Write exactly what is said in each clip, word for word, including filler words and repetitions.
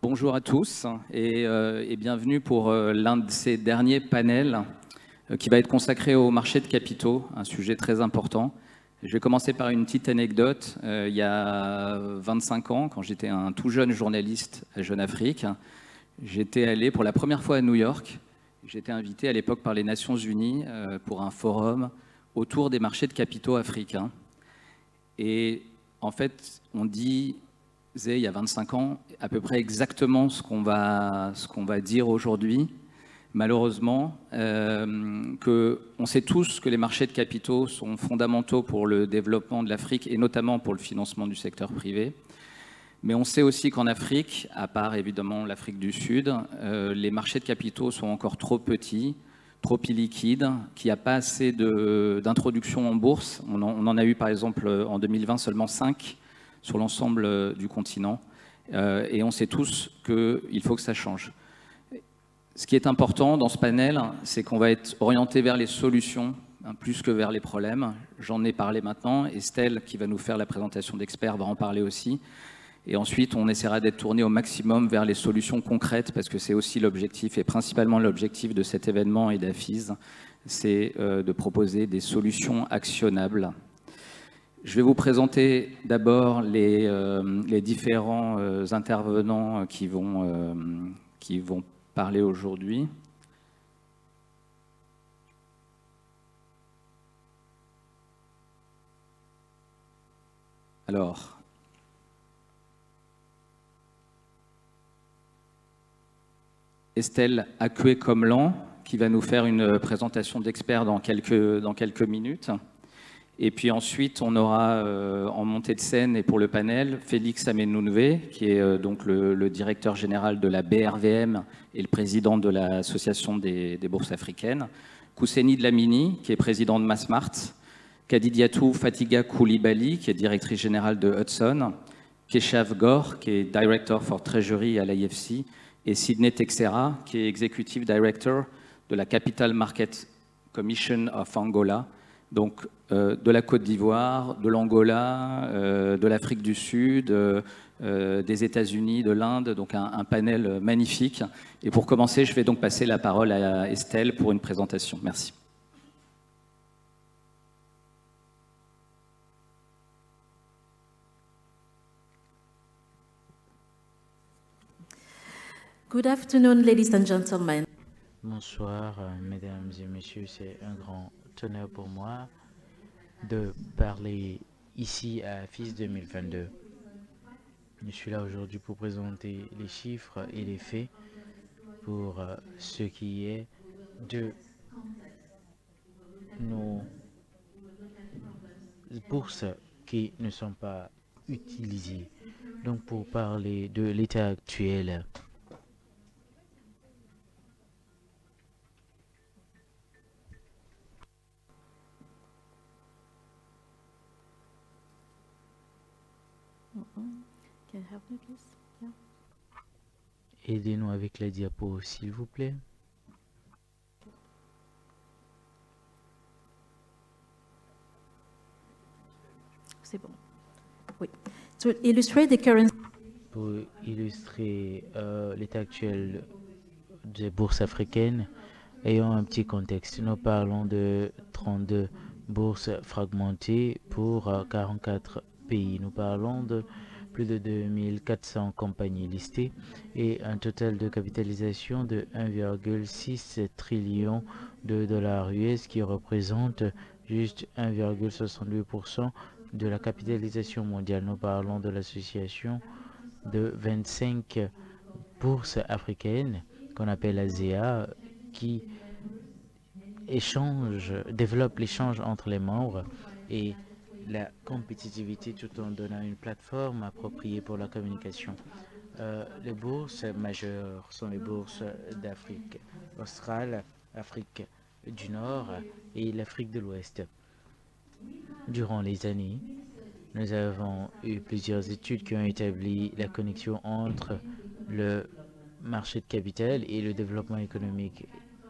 bonjour à tous et, euh, et bienvenue pour euh, l'un de ces derniers panels euh, qui va être consacré au marché de capitaux, un sujet très important. Je vais commencer par une petite anecdote. Euh, il y a vingt-cinq ans, quand j'étais un tout jeune journaliste à Jeune Afrique, j'étais allé pour la première fois à New York. J'étais invité à l'époque par les Nations Unies euh, pour un forum autour des marchés de capitaux africains. Et en fait, on dit... il y a vingt-cinq ans, à peu près exactement ce qu'on va, ce qu'on va dire aujourd'hui, malheureusement, euh, que on sait tous que les marchés de capitaux sont fondamentaux pour le développement de l'Afrique et notamment pour le financement du secteur privé. Mais on sait aussi qu'en Afrique, à part évidemment l'Afrique du Sud, euh, les marchés de capitaux sont encore trop petits, trop illiquides, qu'il n'y a pas assez d'introduction en bourse. On en, on en a eu par exemple en deux mille vingt seulement cinq sur l'ensemble du continent. Euh, et on sait tous qu'il faut que ça change. Ce qui est important dans ce panel, c'est qu'on va être orienté vers les solutions, hein, plus que vers les problèmes. J'en ai parlé maintenant. Estelle, qui va nous faire la présentation d'experts, va en parler aussi. Et ensuite, on essaiera d'être tourné au maximum vers les solutions concrètes, parce que c'est aussi l'objectif, et principalement l'objectif de cet événement et d'Affiz, c'est euh, de proposer des solutions actionnables. Je vais vous présenter d'abord les, euh, les différents euh, intervenants qui vont, euh, qui vont parler aujourd'hui. Alors, Estelle Akoué-Comlan, qui va nous faire une présentation d'expert dans quelques, dans quelques minutes. Et puis ensuite, on aura euh, en montée de scène et pour le panel, Félix Amenouvé, qui est euh, donc le, le directeur général de la B R V M et le président de l'Association des, des bourses africaines. Kousseni Dlamini, qui est président de Massmart. Kadidiatou Fatiga Koulibaly, qui est directrice générale de Hudson. Keshav Gore, qui est Director for Treasury à l'I F C. Et Sidney Texera, qui est Executive Director de la Capital Market Commission of Angola. Donc, euh, de la Côte d'Ivoire, de l'Angola, euh, de l'Afrique du Sud, euh, euh, des États-Unis, de l'Inde, donc un, un panel magnifique. Et pour commencer, je vais donc passer la parole à Estelle pour une présentation. Merci. Good afternoon, ladies and gentlemen. Bonsoir, mesdames et messieurs. C'est un grand honneur pour moi de parler ici à Affiz deux mille vingt-deux. Je suis là aujourd'hui pour présenter les chiffres et les faits pour ce qui est de nos bourses qui ne sont pas utilisées. Donc pour parler de l'état actuel, Can you help me, please? Yeah. aidez-nous avec la diapo, s'il vous plaît. C'est bon. Oui. To illustrate the current... Pour illustrer euh, l'état actuel des bourses africaines, ayons un petit contexte. Nous parlons de trente-deux bourses fragmentées pour euh, quarante-quatre pays. Nous parlons de plus de deux mille quatre cents compagnies listées et un total de capitalisation de un virgule six trillion de dollars U S qui représente juste un virgule soixante-huit pour cent de la capitalisation mondiale. Nous parlons de l'association de vingt-cinq bourses africaines qu'on appelle A S E A qui échange, développe l'échange entre les membres et la compétitivité tout en donnant une plateforme appropriée pour la communication. Euh, les bourses majeures sont les bourses d'Afrique australe, Afrique du Nord et l'Afrique de l'Ouest. Durant les années, nous avons eu plusieurs études qui ont établi la connexion entre le marché de capital et le développement économique.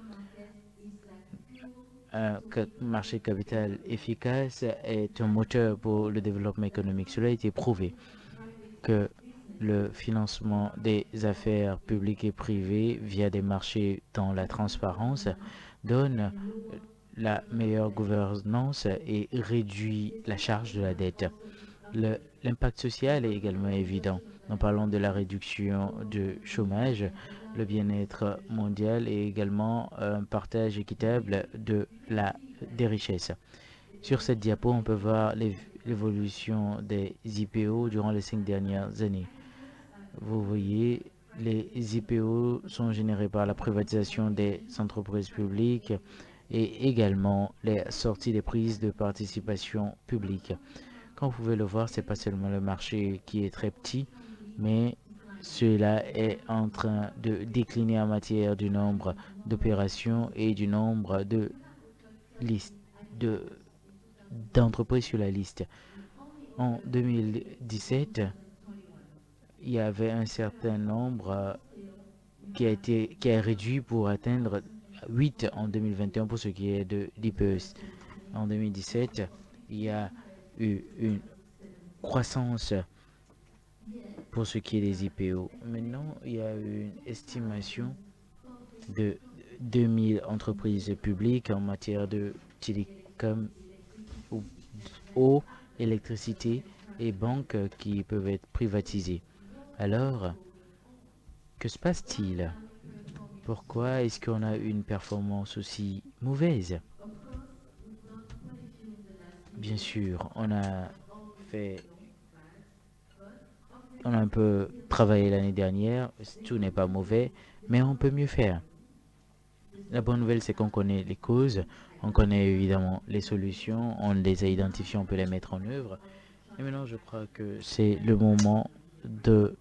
Un marché de capital efficace est un moteur pour le développement économique. Cela a été prouvé que le financement des affaires publiques et privées via des marchés dans la transparence donne la meilleure gouvernance et réduit la charge de la dette. L'impact social est également évident. En parlant de la réduction du chômage, le bien-être mondial et également un partage équitable de la, des richesses. Sur cette diapo, on peut voir l'évolution des I P O durant les cinq dernières années. Vous voyez, les I P O sont générés par la privatisation des entreprises publiques et également les sorties des prises de participation publique. Comme vous pouvez le voir, ce n'est pas seulement le marché qui est très petit, mais cela est en train de décliner en matière du nombre d'opérations et du nombre de listes de d'entreprises sur la liste. En deux mille dix-sept, il y avait un certain nombre qui a été qui a réduit pour atteindre huit en deux mille vingt et un pour ce qui est de l'I P E S. En deux mille dix-sept, il y a eu une croissance pour ce qui est des I P O. Maintenant, il y a eu une estimation de deux mille entreprises publiques en matière de télécom, eau, électricité et banques qui peuvent être privatisées. Alors, que se passe-t-il? Pourquoi est-ce qu'on a une performance aussi mauvaise? Bien sûr, on a fait, on a un peu travaillé l'année dernière, tout n'est pas mauvais, mais on peut mieux faire. La bonne nouvelle, c'est qu'on connaît les causes, on connaît évidemment les solutions, on les a identifiées, on peut les mettre en œuvre. Et maintenant, je crois que c'est le moment de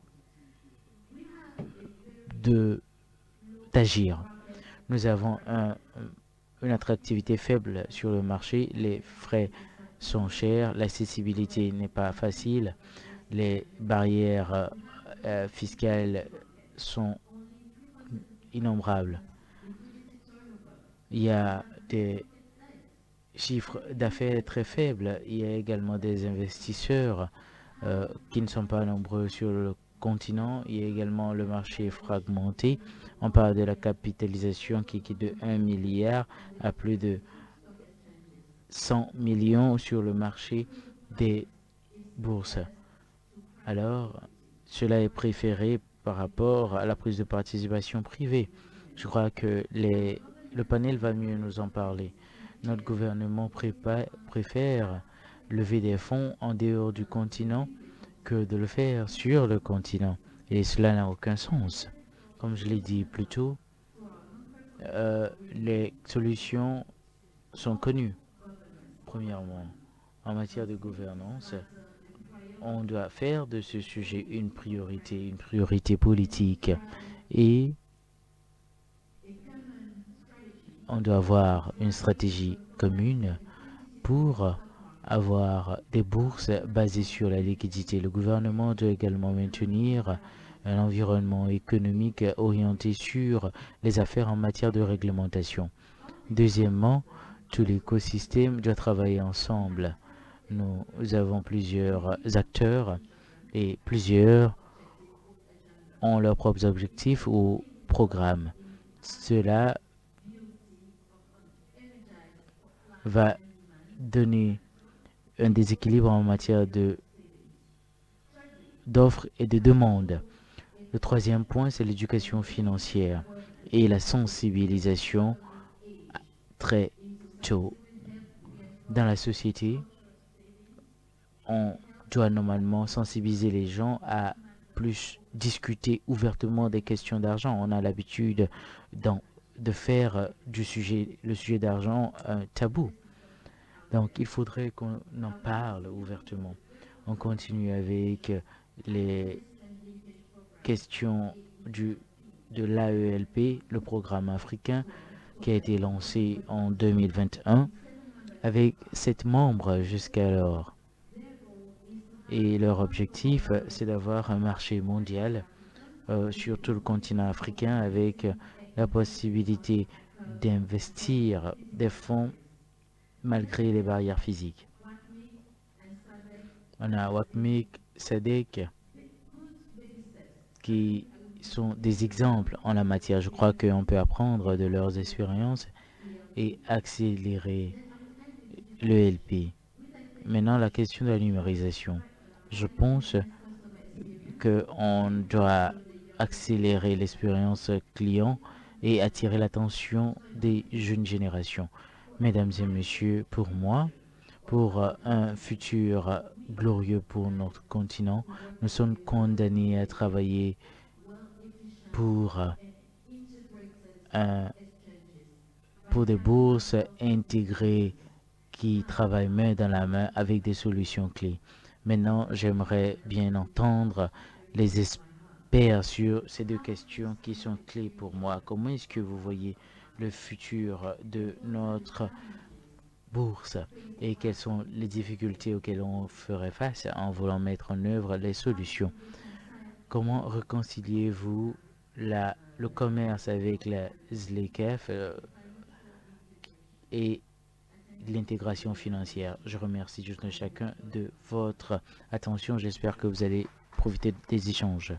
de d'agir. Nous avons un, une attractivité faible sur le marché, les frais sont chers, l'accessibilité n'est pas facile, les barrières euh, fiscales sont innombrables. Il y a des chiffres d'affaires très faibles, il y a également des investisseurs euh, qui ne sont pas nombreux sur le continent, il y a également le marché fragmenté. On parle de la capitalisation qui est de un milliard à plus de cent millions sur le marché des bourses. Alors, cela est préféré par rapport à la prise de participation privée. Je crois que les, le panel va mieux nous en parler. Notre gouvernement préfère lever des fonds en dehors du continent que de le faire sur le continent. Et cela n'a aucun sens. Comme je l'ai dit plus tôt, euh, les solutions sont connues. Premièrement, en matière de gouvernance, on doit faire de ce sujet une priorité, une priorité politique. Et on doit avoir une stratégie commune pour avoir des bourses basées sur la liquidité. Le gouvernement doit également maintenir un environnement économique orienté sur les affaires en matière de réglementation. Deuxièmement, tout l'écosystème doit travailler ensemble. Nous avons plusieurs acteurs et plusieurs ont leurs propres objectifs ou programmes. Cela va donner un déséquilibre en matière de d'offres et de demandes. Le troisième point, c'est l'éducation financière et la sensibilisation très tôt. Dans la société, on doit normalement sensibiliser les gens à plus discuter ouvertement des questions d'argent. On a l'habitude de faire du sujet, le sujet d'argent un tabou. Donc, il faudrait qu'on en parle ouvertement. On continue avec les questions du, de l'A E L P, le programme africain, qui a été lancé en deux mille vingt et un, avec sept membres jusqu'alors. Et leur objectif, c'est d'avoir un marché mondial euh, sur tout le continent africain avec la possibilité d'investir des fonds malgré les barrières physiques. On a W A C M I C, S A D C, qui sont des exemples en la matière. Je crois qu'on peut apprendre de leurs expériences et accélérer le L P. Maintenant, la question de la numérisation. Je pense qu'on doit accélérer l'expérience client et attirer l'attention des jeunes générations. Mesdames et messieurs, pour moi, pour un futur glorieux pour notre continent, nous sommes condamnés à travailler pour, un, pour des bourses intégrées qui travaillent main dans la main avec des solutions clés. Maintenant, j'aimerais bien entendre les experts sur ces deux questions qui sont clés pour moi. Comment est-ce que vous voyez le futur de notre bourse et quelles sont les difficultés auxquelles on ferait face en voulant mettre en œuvre les solutions? Comment réconciliez-vous la, le commerce avec la Z L E C F euh, et l'intégration financière? Je remercie juste chacun de votre attention. J'espère que vous allez profiter des échanges.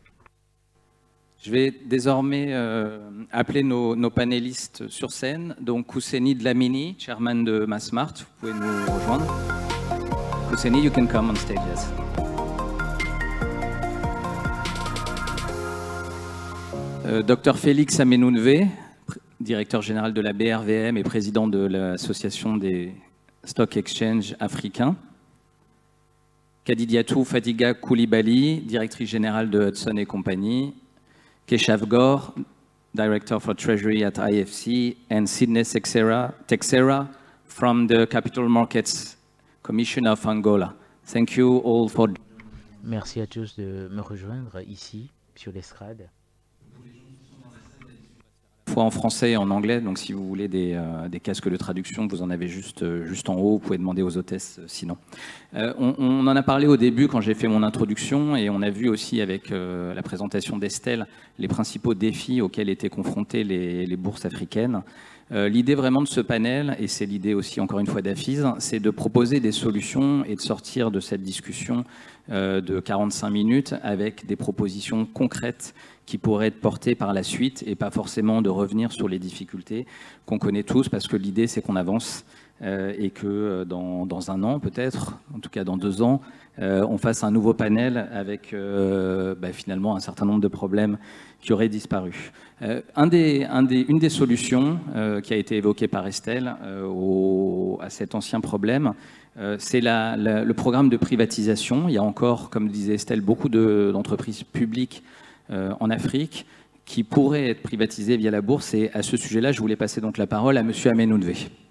Je vais désormais euh, appeler nos, nos panélistes sur scène. Donc, Husseini Dlamini, chairman de Massmart, vous pouvez nous rejoindre. Husseini, you can come on stage, yes. Euh, Docteur Félix Amenounvé, directeur général de la B R V M et président de l'Association des Stock Exchange africains. Kadidiatou Fatiga Koulibaly, directrice générale de Hudson et compagnie. Keshav Gore, Director for Treasury at I F C, and Sidney Texera, Texera from the Capital Markets Commission of Angola. Thank you all for... Merci à tous de me rejoindre ici, sur l'estrade. Fois en français et en anglais, donc si vous voulez des, euh, des casques de traduction, vous en avez juste, euh, juste en haut, vous pouvez demander aux hôtesses euh, sinon. Euh, on, on en a parlé au début quand j'ai fait mon introduction et on a vu aussi avec euh, la présentation d'Estelle les principaux défis auxquels étaient confrontées les, les bourses africaines. Euh, l'idée vraiment de ce panel, et c'est l'idée aussi encore une fois d'Affiz, c'est de proposer des solutions et de sortir de cette discussion euh, de quarante-cinq minutes avec des propositions concrètes qui pourraient être portées par la suite et pas forcément de revenir sur les difficultés qu'on connaît tous, parce que l'idée c'est qu'on avance euh, et que dans, dans un an peut-être, en tout cas dans deux ans, euh, on fasse un nouveau panel avec euh, bah, finalement un certain nombre de problèmes qui auraient disparu. Euh, un des, un des, une des solutions euh, qui a été évoquée par Estelle euh, au, à cet ancien problème, euh, c'est la, la, le programme de privatisation. Il y a encore, comme disait Estelle, beaucoup de, d'entreprises publiques euh, en Afrique qui pourraient être privatisées via la bourse. Et à ce sujet-là, je voulais passer donc la parole à M. Amenounvé.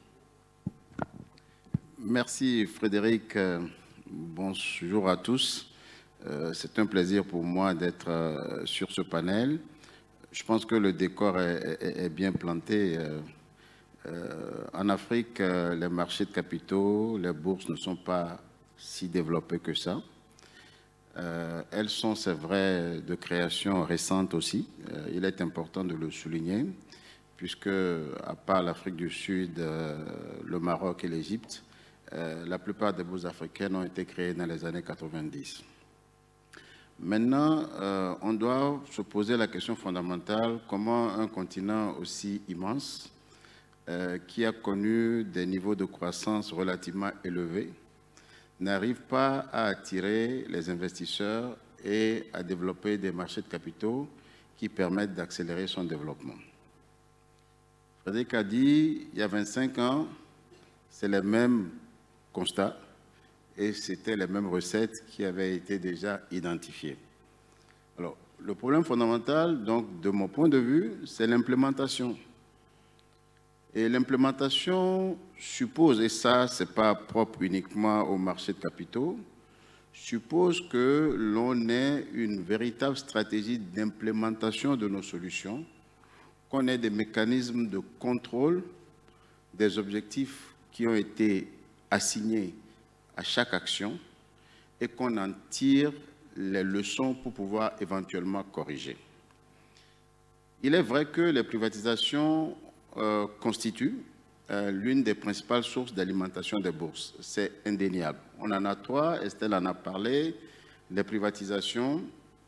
Merci Frédéric. Bonjour à tous. C'est un plaisir pour moi d'être sur ce panel. Je pense que le décor est, est, est bien planté. En Afrique, les marchés de capitaux, les bourses ne sont pas si développées que ça. Elles sont, c'est vrai, de création récente aussi. Il est important de le souligner, puisque, à part l'Afrique du Sud, le Maroc et l'Égypte, la plupart des bourses africaines ont été créées dans les années quatre-vingt-dix. Maintenant, euh, on doit se poser la question fondamentale, comment un continent aussi immense, euh, qui a connu des niveaux de croissance relativement élevés, n'arrive pas à attirer les investisseurs et à développer des marchés de capitaux qui permettent d'accélérer son développement. Frédéric a dit, il y a vingt-cinq ans, c'est les mêmes constats, et c'était les mêmes recettes qui avaient été déjà identifiées. Alors, le problème fondamental, donc, de mon point de vue, c'est l'implémentation. Et l'implémentation suppose, et ça, ce n'est pas propre uniquement au marché de capitaux, suppose que l'on ait une véritable stratégie d'implémentation de nos solutions, qu'on ait des mécanismes de contrôle des objectifs qui ont été assignés à chaque action et qu'on en tire les leçons pour pouvoir éventuellement corriger. Il est vrai que les privatisations euh, constituent euh, l'une des principales sources d'alimentation des bourses. C'est indéniable. On en a trois, Estelle en a parlé, les privatisations,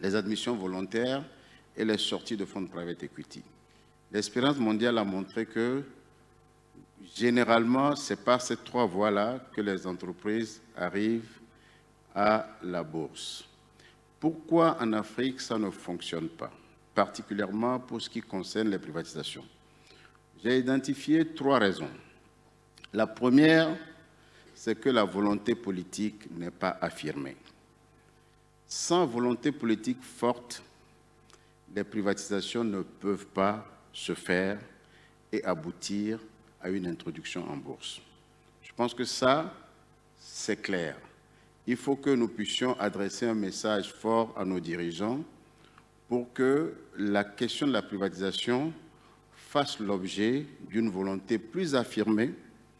les admissions volontaires et les sorties de fonds de private equity. L'expérience mondiale a montré que, généralement, c'est par ces trois voies-là que les entreprises arrivent à la bourse. Pourquoi en Afrique ça ne fonctionne pas, particulièrement pour ce qui concerne les privatisations? J'ai identifié trois raisons. La première, c'est que la volonté politique n'est pas affirmée. Sans volonté politique forte, les privatisations ne peuvent pas se faire et aboutir à une introduction en bourse. Je pense que ça, c'est clair. Il faut que nous puissions adresser un message fort à nos dirigeants pour que la question de la privatisation fasse l'objet d'une volonté plus affirmée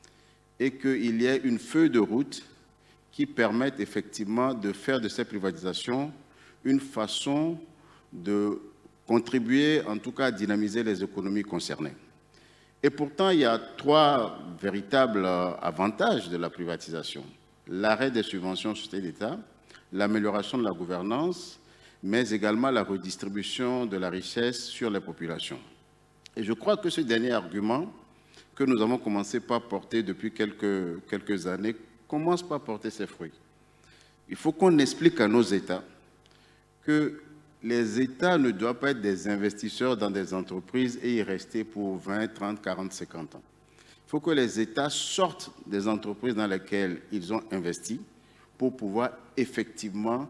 et qu'il y ait une feuille de route qui permette effectivement de faire de ces privatisations une façon de contribuer, en tout cas, à dynamiser les économies concernées. Et pourtant, il y a trois véritables avantages de la privatisation. L'arrêt des subventions aux sociétés d'État, l'amélioration de la gouvernance, mais également la redistribution de la richesse sur les populations. Et je crois que ce dernier argument, que nous avons commencé par porter depuis quelques, quelques années, commence par porter ses fruits. Il faut qu'on explique à nos États que les États ne doivent pas être des investisseurs dans des entreprises et y rester pour vingt, trente, quarante, cinquante ans. Il faut que les États sortent des entreprises dans lesquelles ils ont investi pour pouvoir effectivement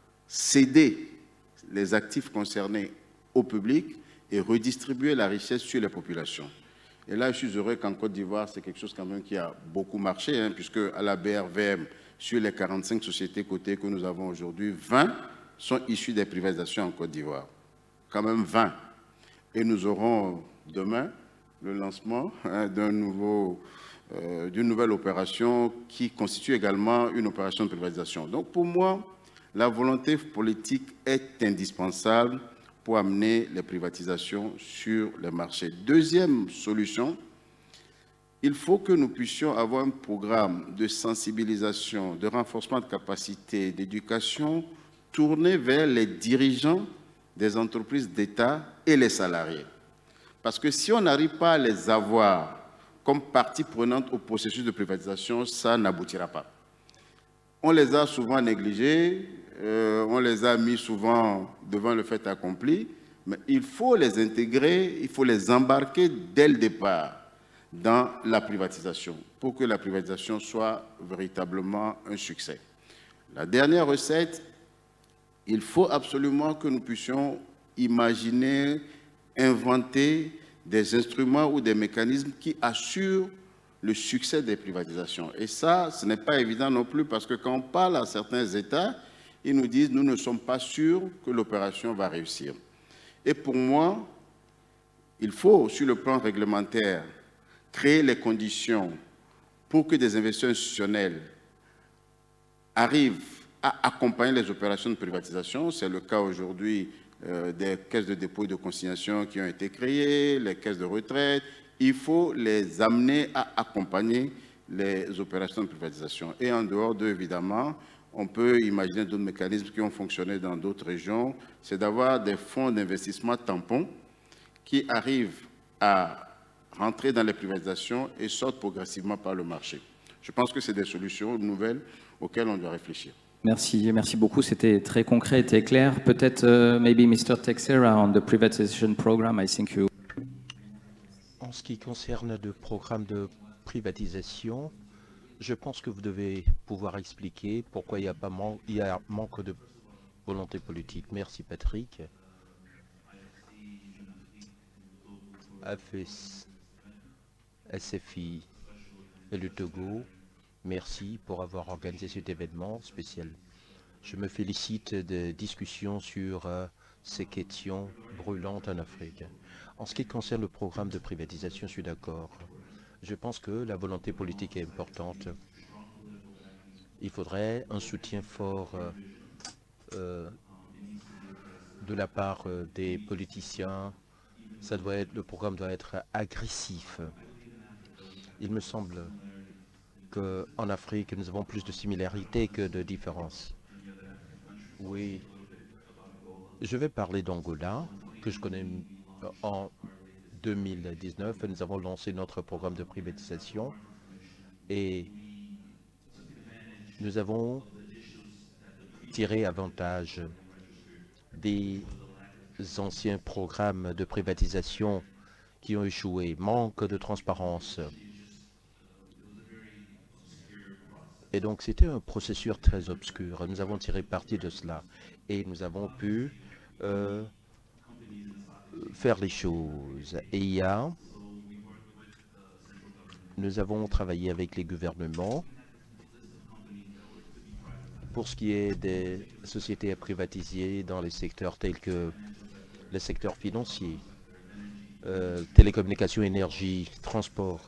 céder les actifs concernés au public et redistribuer la richesse sur les populations. Et là, je suis heureux qu'en Côte d'Ivoire, c'est quelque chose quand même qui a beaucoup marché, hein, puisque à la B R V M, sur les quarante-cinq sociétés cotées que nous avons aujourd'hui, vingt sont issues des privatisations en Côte d'Ivoire. Quand même vingt. Et nous aurons demain le lancement hein, d'un nouveau, euh, d'une nouvelle opération qui constitue également une opération de privatisation. Donc pour moi, la volonté politique est indispensable pour amener les privatisations sur les marchés. Deuxième solution, il faut que nous puissions avoir un programme de sensibilisation, de renforcement de capacité, d'éducation tourné vers les dirigeants des entreprises d'État et les salariés. Parce que si on n'arrive pas à les avoir comme partie prenante au processus de privatisation, ça n'aboutira pas. On les a souvent négligés, euh, on les a mis souvent devant le fait accompli, mais il faut les intégrer, il faut les embarquer dès le départ dans la privatisation pour que la privatisation soit véritablement un succès. La dernière recette, il faut absolument que nous puissions imaginer, inventer des instruments ou des mécanismes qui assurent le succès des privatisations. Et ça, ce n'est pas évident non plus parce que quand on parle à certains États, ils nous disent « nous ne sommes pas sûrs que l'opération va réussir ». Et pour moi, il faut, sur le plan réglementaire, créer les conditions pour que des investisseurs institutionnels arrivent à accompagner les opérations de privatisation. C'est le cas aujourd'hui euh, des caisses de dépôt et de consignation qui ont été créées, les caisses de retraite. Il faut les amener à accompagner les opérations de privatisation. Et en dehors d'eux, évidemment, on peut imaginer d'autres mécanismes qui ont fonctionné dans d'autres régions. C'est d'avoir des fonds d'investissement tampons qui arrivent à rentrer dans les privatisations et sortent progressivement par le marché. Je pense que c'est des solutions nouvelles auxquelles on doit réfléchir. Merci, merci beaucoup. C'était très concret et très clair. Peut-être, uh, maybe mister Texera on the privatization program, I think you... En ce qui concerne le programme de privatisation, je pense que vous devez pouvoir expliquer pourquoi il y a, pas man il y a manque de volonté politique. Merci Patrick. S F I et le Togo, merci pour avoir organisé cet événement spécial. Je me félicite des discussions sur euh, ces questions brûlantes en Afrique. En ce qui concerne le programme de privatisation, je suis d'accord. Je pense que la volonté politique est importante. Il faudrait un soutien fort euh, euh, de la part euh, des politiciens. Ça doit être, le programme doit être agressif. Il me semble qu'en Afrique, nous avons plus de similarités que de différences. Oui, Je vais parler d'Angola, que je connais en deux mille dix-neuf. Nous avons lancé notre programme de privatisation et nous avons tiré avantage des anciens programmes de privatisation qui ont échoué. Manque de transparence. Et donc, c'était un processus très obscur. Nous avons tiré parti de cela et nous avons pu euh, faire les choses. Et il y a, nous avons travaillé avec les gouvernements pour ce qui est des sociétés à privatiser dans les secteurs tels que le secteur financier, euh, télécommunications, énergie, transport.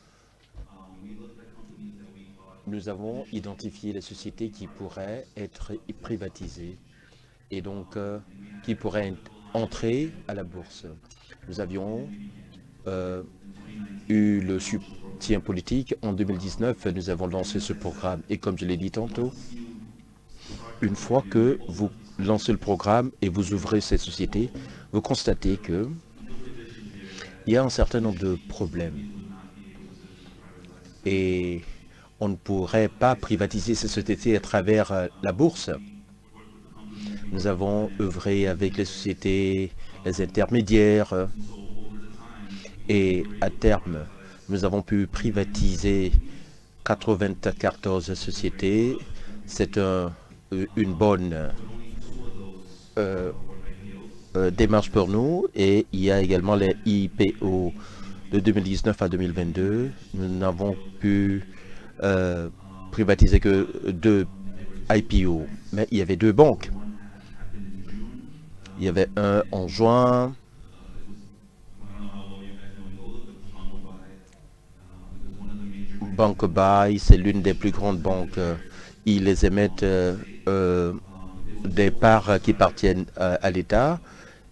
Nous avons identifié les sociétés qui pourraient être privatisées et donc euh, qui pourraient entrer à la bourse. Nous avions euh, eu le soutien politique. En deux mille dix-neuf, nous avons lancé ce programme. Et comme je l'ai dit tantôt, une fois que vous lancez le programme et vous ouvrez cette société, vous constatez que il y a un certain nombre de problèmes. Et on ne pourrait pas privatiser ces sociétés à travers euh, la bourse. Nous avons œuvré avec les sociétés, les intermédiaires, euh, et à terme, nous avons pu privatiser quatre-vingt-quatorze sociétés. C'est un, une bonne euh, euh, démarche pour nous. Et il y a également les I P O de deux mille dix-neuf à deux mille vingt-deux. Nous n'avons pu Euh, privatiser que deux I P O, mais il y avait deux banques. Il y avait un en juin, Banque Buy, c'est l'une des plus grandes banques. Ils les émettent euh, euh, des parts qui appartiennent euh, à l'État.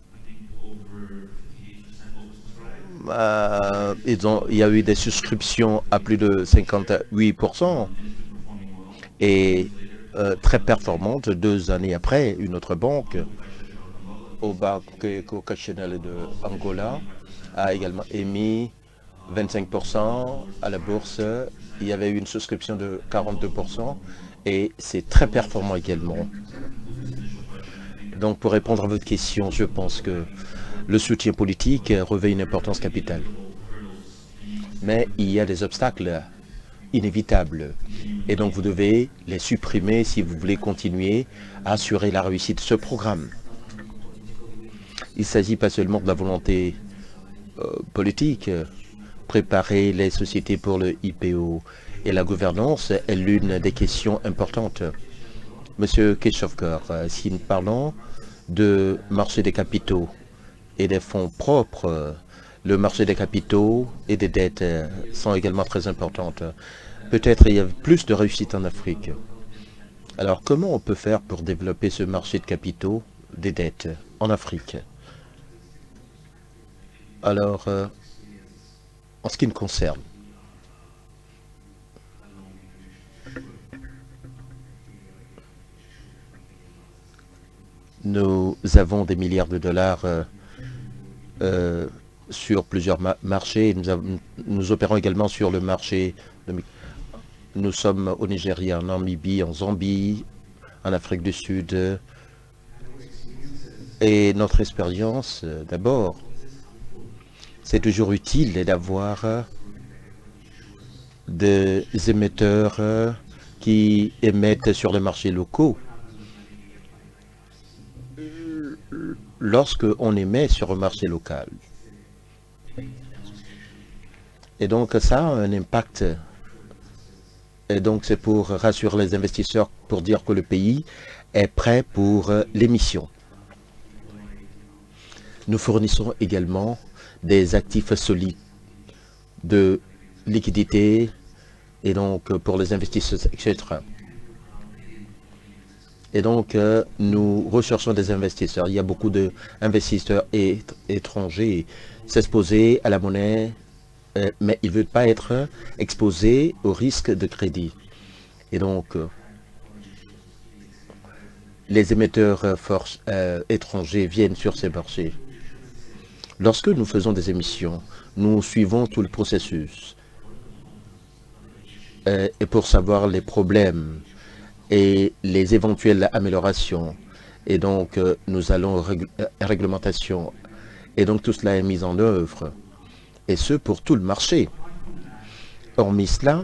Euh, ils ont, il y a eu des souscriptions à plus de cinquante-huit pour cent et euh, très performante. Deux années après, une autre banque, au Banque Eco-Cationnelle de Angola, a également émis vingt-cinq pour cent à la bourse. Il y avait eu une souscription de quarante-deux pour cent et c'est très performant également. Donc pour répondre à votre question, je pense que le soutien politique revêt une importance capitale. Mais il y a des obstacles inévitables. Et donc vous devez les supprimer si vous voulez continuer à assurer la réussite de ce programme. Il ne s'agit pas seulement de la volonté euh, politique. Préparer les sociétés pour le I P O et la gouvernance est l'une des questions importantes. Monsieur Keshovkar, si nous parlons de marché des capitaux et des fonds propres, le marché des capitaux et des dettes sont également très importantes. Peut-être il y a plus de réussite en Afrique. Alors comment on peut faire pour développer ce marché de capitaux, des dettes en Afrique? Alors, euh, en ce qui me concerne, nous avons des milliards de dollars euh, Euh, sur plusieurs ma marchés. Nous, avons, nous opérons également sur le marché. De, nous sommes au Nigeria, en Namibie, en Zambie, en Afrique du Sud. Et notre expérience, euh, d'abord, c'est toujours utile d'avoir des émetteurs euh, qui émettent sur les marchés locaux. Lorsque on émet sur un marché local. Et donc ça a un impact. Et donc c'est pour rassurer les investisseurs, pour dire que le pays est prêt pour l'émission. Nous fournissons également des actifs solides de liquidité et donc pour les investisseurs, et cetera. Et donc, euh, nous recherchons des investisseurs. Il y a beaucoup d'investisseurs étrangers s'exposer à la monnaie, euh, mais ils ne veulent pas être exposés au risque de crédit. Et donc, euh, les émetteurs euh, force, euh, étrangers viennent sur ces marchés. Lorsque nous faisons des émissions, nous suivons tout le processus. Euh, et pour savoir les problèmes et les éventuelles améliorations. Et donc, euh, nous allons rég euh, réglementation. Et donc, tout cela est mis en œuvre. Et ce, pour tout le marché. Hormis cela,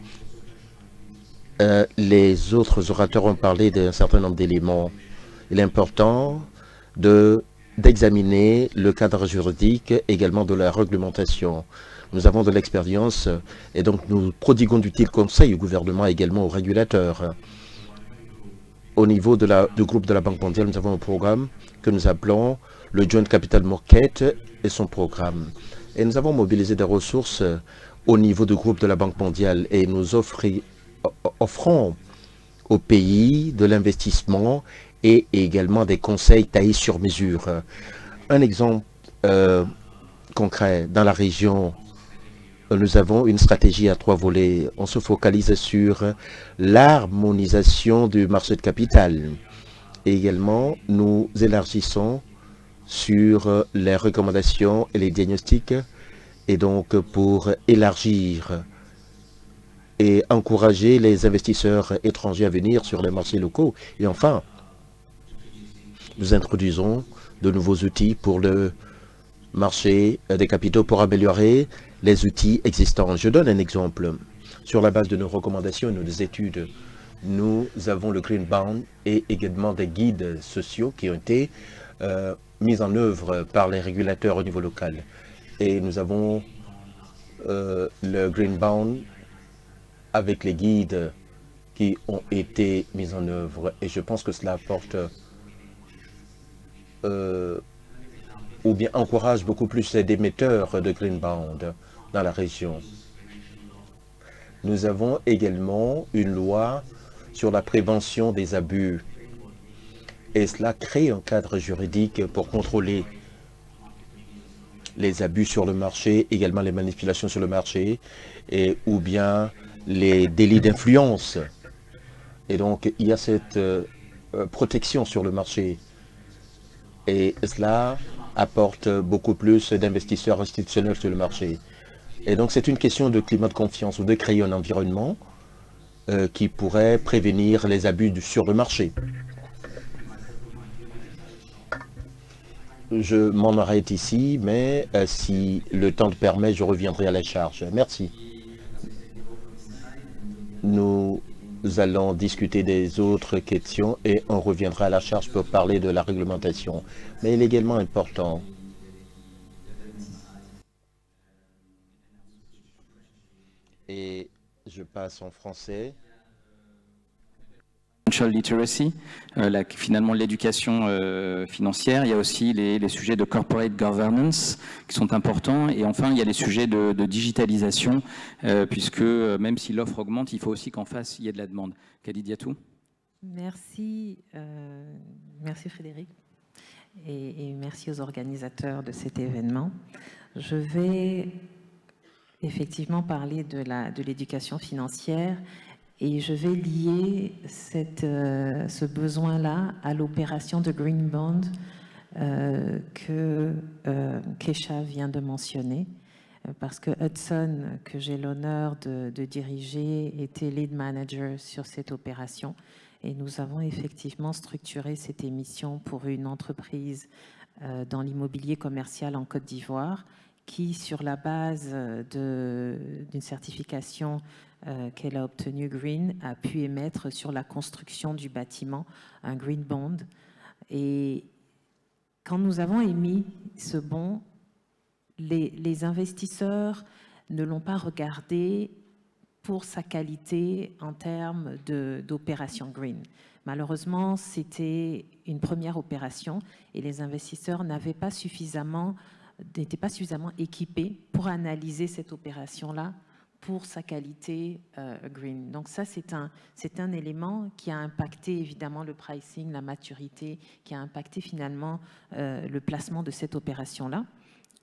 euh, les autres orateurs ont parlé d'un certain nombre d'éléments. Il est important de d'examiner le cadre juridique, également de la réglementation. Nous avons de l'expérience et donc nous prodiguons d'utiles conseils au gouvernement et également aux régulateurs. Au niveau de la, du groupe de la Banque mondiale, nous avons un programme que nous appelons le Joint Capital Market et son programme. Et nous avons mobilisé des ressources au niveau du groupe de la Banque mondiale et nous offri, offrons aux pays de l'investissement et également des conseils taillés sur mesure. Un exemple euh, concret, dans la région, nous avons une stratégie à trois volets. On se focalise sur l'harmonisation du marché de capital. Et également, nous élargissons sur les recommandations et les diagnostics, et donc pour élargir et encourager les investisseurs étrangers à venir sur les marchés locaux. Et enfin, nous introduisons de nouveaux outils pour le marché des capitaux pour améliorer les outils existants. Je donne un exemple. Sur la base de nos recommandations et de nos études, nous avons le Green Bond et également des guides sociaux qui ont été euh, mis en œuvre par les régulateurs au niveau local. Et nous avons euh, le Green Bond avec les guides qui ont été mis en œuvre. Et je pense que cela apporte euh, ou bien encourage beaucoup plus d'émetteurs de Green Bond dans la région. Nous avons également une loi sur la prévention des abus. Et cela crée un cadre juridique pour contrôler les abus sur le marché, également les manipulations sur le marché, et, ou bien les délits d'influence. Et donc, il y a cette euh, protection sur le marché. Et cela apporte beaucoup plus d'investisseurs institutionnels sur le marché. Et donc, c'est une question de climat de confiance ou de créer un environnement euh, qui pourrait prévenir les abus du, sur le marché. Je m'en arrête ici, mais euh, si le temps le permet, je reviendrai à la charge. Merci. Nous allons discuter des autres questions et on reviendra à la charge pour parler de la réglementation. Mais il est également important et je passe en français. Financial literacy, euh, la, finalement l'éducation euh, financière, il y a aussi les, les sujets de corporate governance qui sont importants, et enfin il y a les sujets de, de digitalisation, euh, puisque euh, même si l'offre augmente, il faut aussi qu'en face il y ait de la demande. Khalid Diatou. Merci, euh, merci Frédéric, et, et merci aux organisateurs de cet événement. Je vais effectivement parler de la, de l'éducation financière. Et je vais lier cette, euh, ce besoin-là à l'opération de Green Bond euh, que euh, Keisha vient de mentionner, parce que Hudson, que j'ai l'honneur de, de diriger, était lead manager sur cette opération. Et nous avons effectivement structuré cette émission pour une entreprise euh, dans l'immobilier commercial en Côte d'Ivoire, qui, sur la base d'une certification euh, qu'elle a obtenue Green, a pu émettre sur la construction du bâtiment un Green Bond. Et quand nous avons émis ce bond, les, les investisseurs ne l'ont pas regardé pour sa qualité en termes d'opération Green. Malheureusement, c'était une première opération et les investisseurs n'avaient pas suffisamment n'était pas suffisamment équipé pour analyser cette opération-là pour sa qualité euh, green. Donc ça, c'est un, c'est un élément qui a impacté évidemment le pricing, la maturité, qui a impacté finalement euh, le placement de cette opération-là.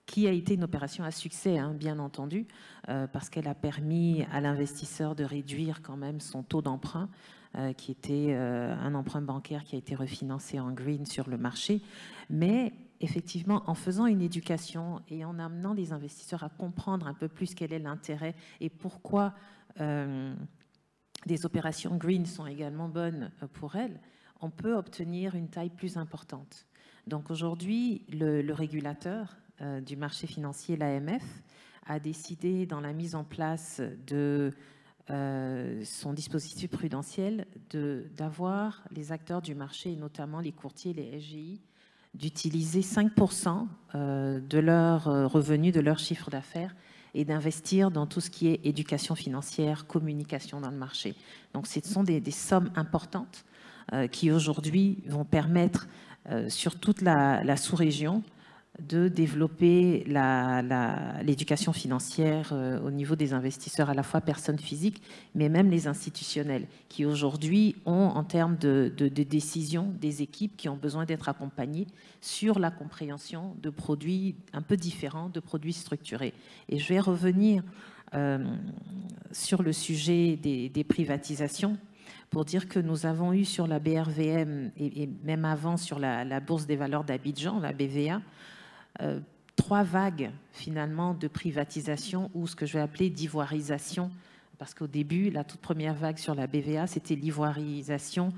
qui a été une opération à succès, hein, bien entendu, euh, parce qu'elle a permis à l'investisseur de réduire quand même son taux d'emprunt, euh, qui était euh, un emprunt bancaire qui a été refinancé en green sur le marché. Mais effectivement, en faisant une éducation et en amenant les investisseurs à comprendre un peu plus quel est l'intérêt et pourquoi euh, des opérations green sont également bonnes pour elles, on peut obtenir une taille plus importante. Donc aujourd'hui, le, le régulateur euh, du marché financier, l'A M F, a décidé dans la mise en place de euh, son dispositif prudentiel d'avoir les acteurs du marché, et notamment les courtiers, les S G I, d'utiliser cinq pour cent euh, de leurs euh, revenus, de leur chiffre d'affaires, et d'investir dans tout ce qui est éducation financière, communication dans le marché. Donc ce sont des, des sommes importantes euh, qui aujourd'hui vont permettre euh, sur toute la, la sous-région de développer l'éducation financière euh, au niveau des investisseurs, à la fois personnes physiques, mais même les institutionnels, qui aujourd'hui ont en termes de, de, de décision des équipes qui ont besoin d'être accompagnées sur la compréhension de produits un peu différents, de produits structurés. Et je vais revenir euh, sur le sujet des, des privatisations pour dire que nous avons eu sur la B R V M et, et même avant sur la, la Bourse des valeurs d'Abidjan, la B V A, Euh, trois vagues finalement de privatisation ou ce que je vais appeler d'ivoirisation, parce qu'au début, la toute première vague sur la B V A, c'était l'ivoirisation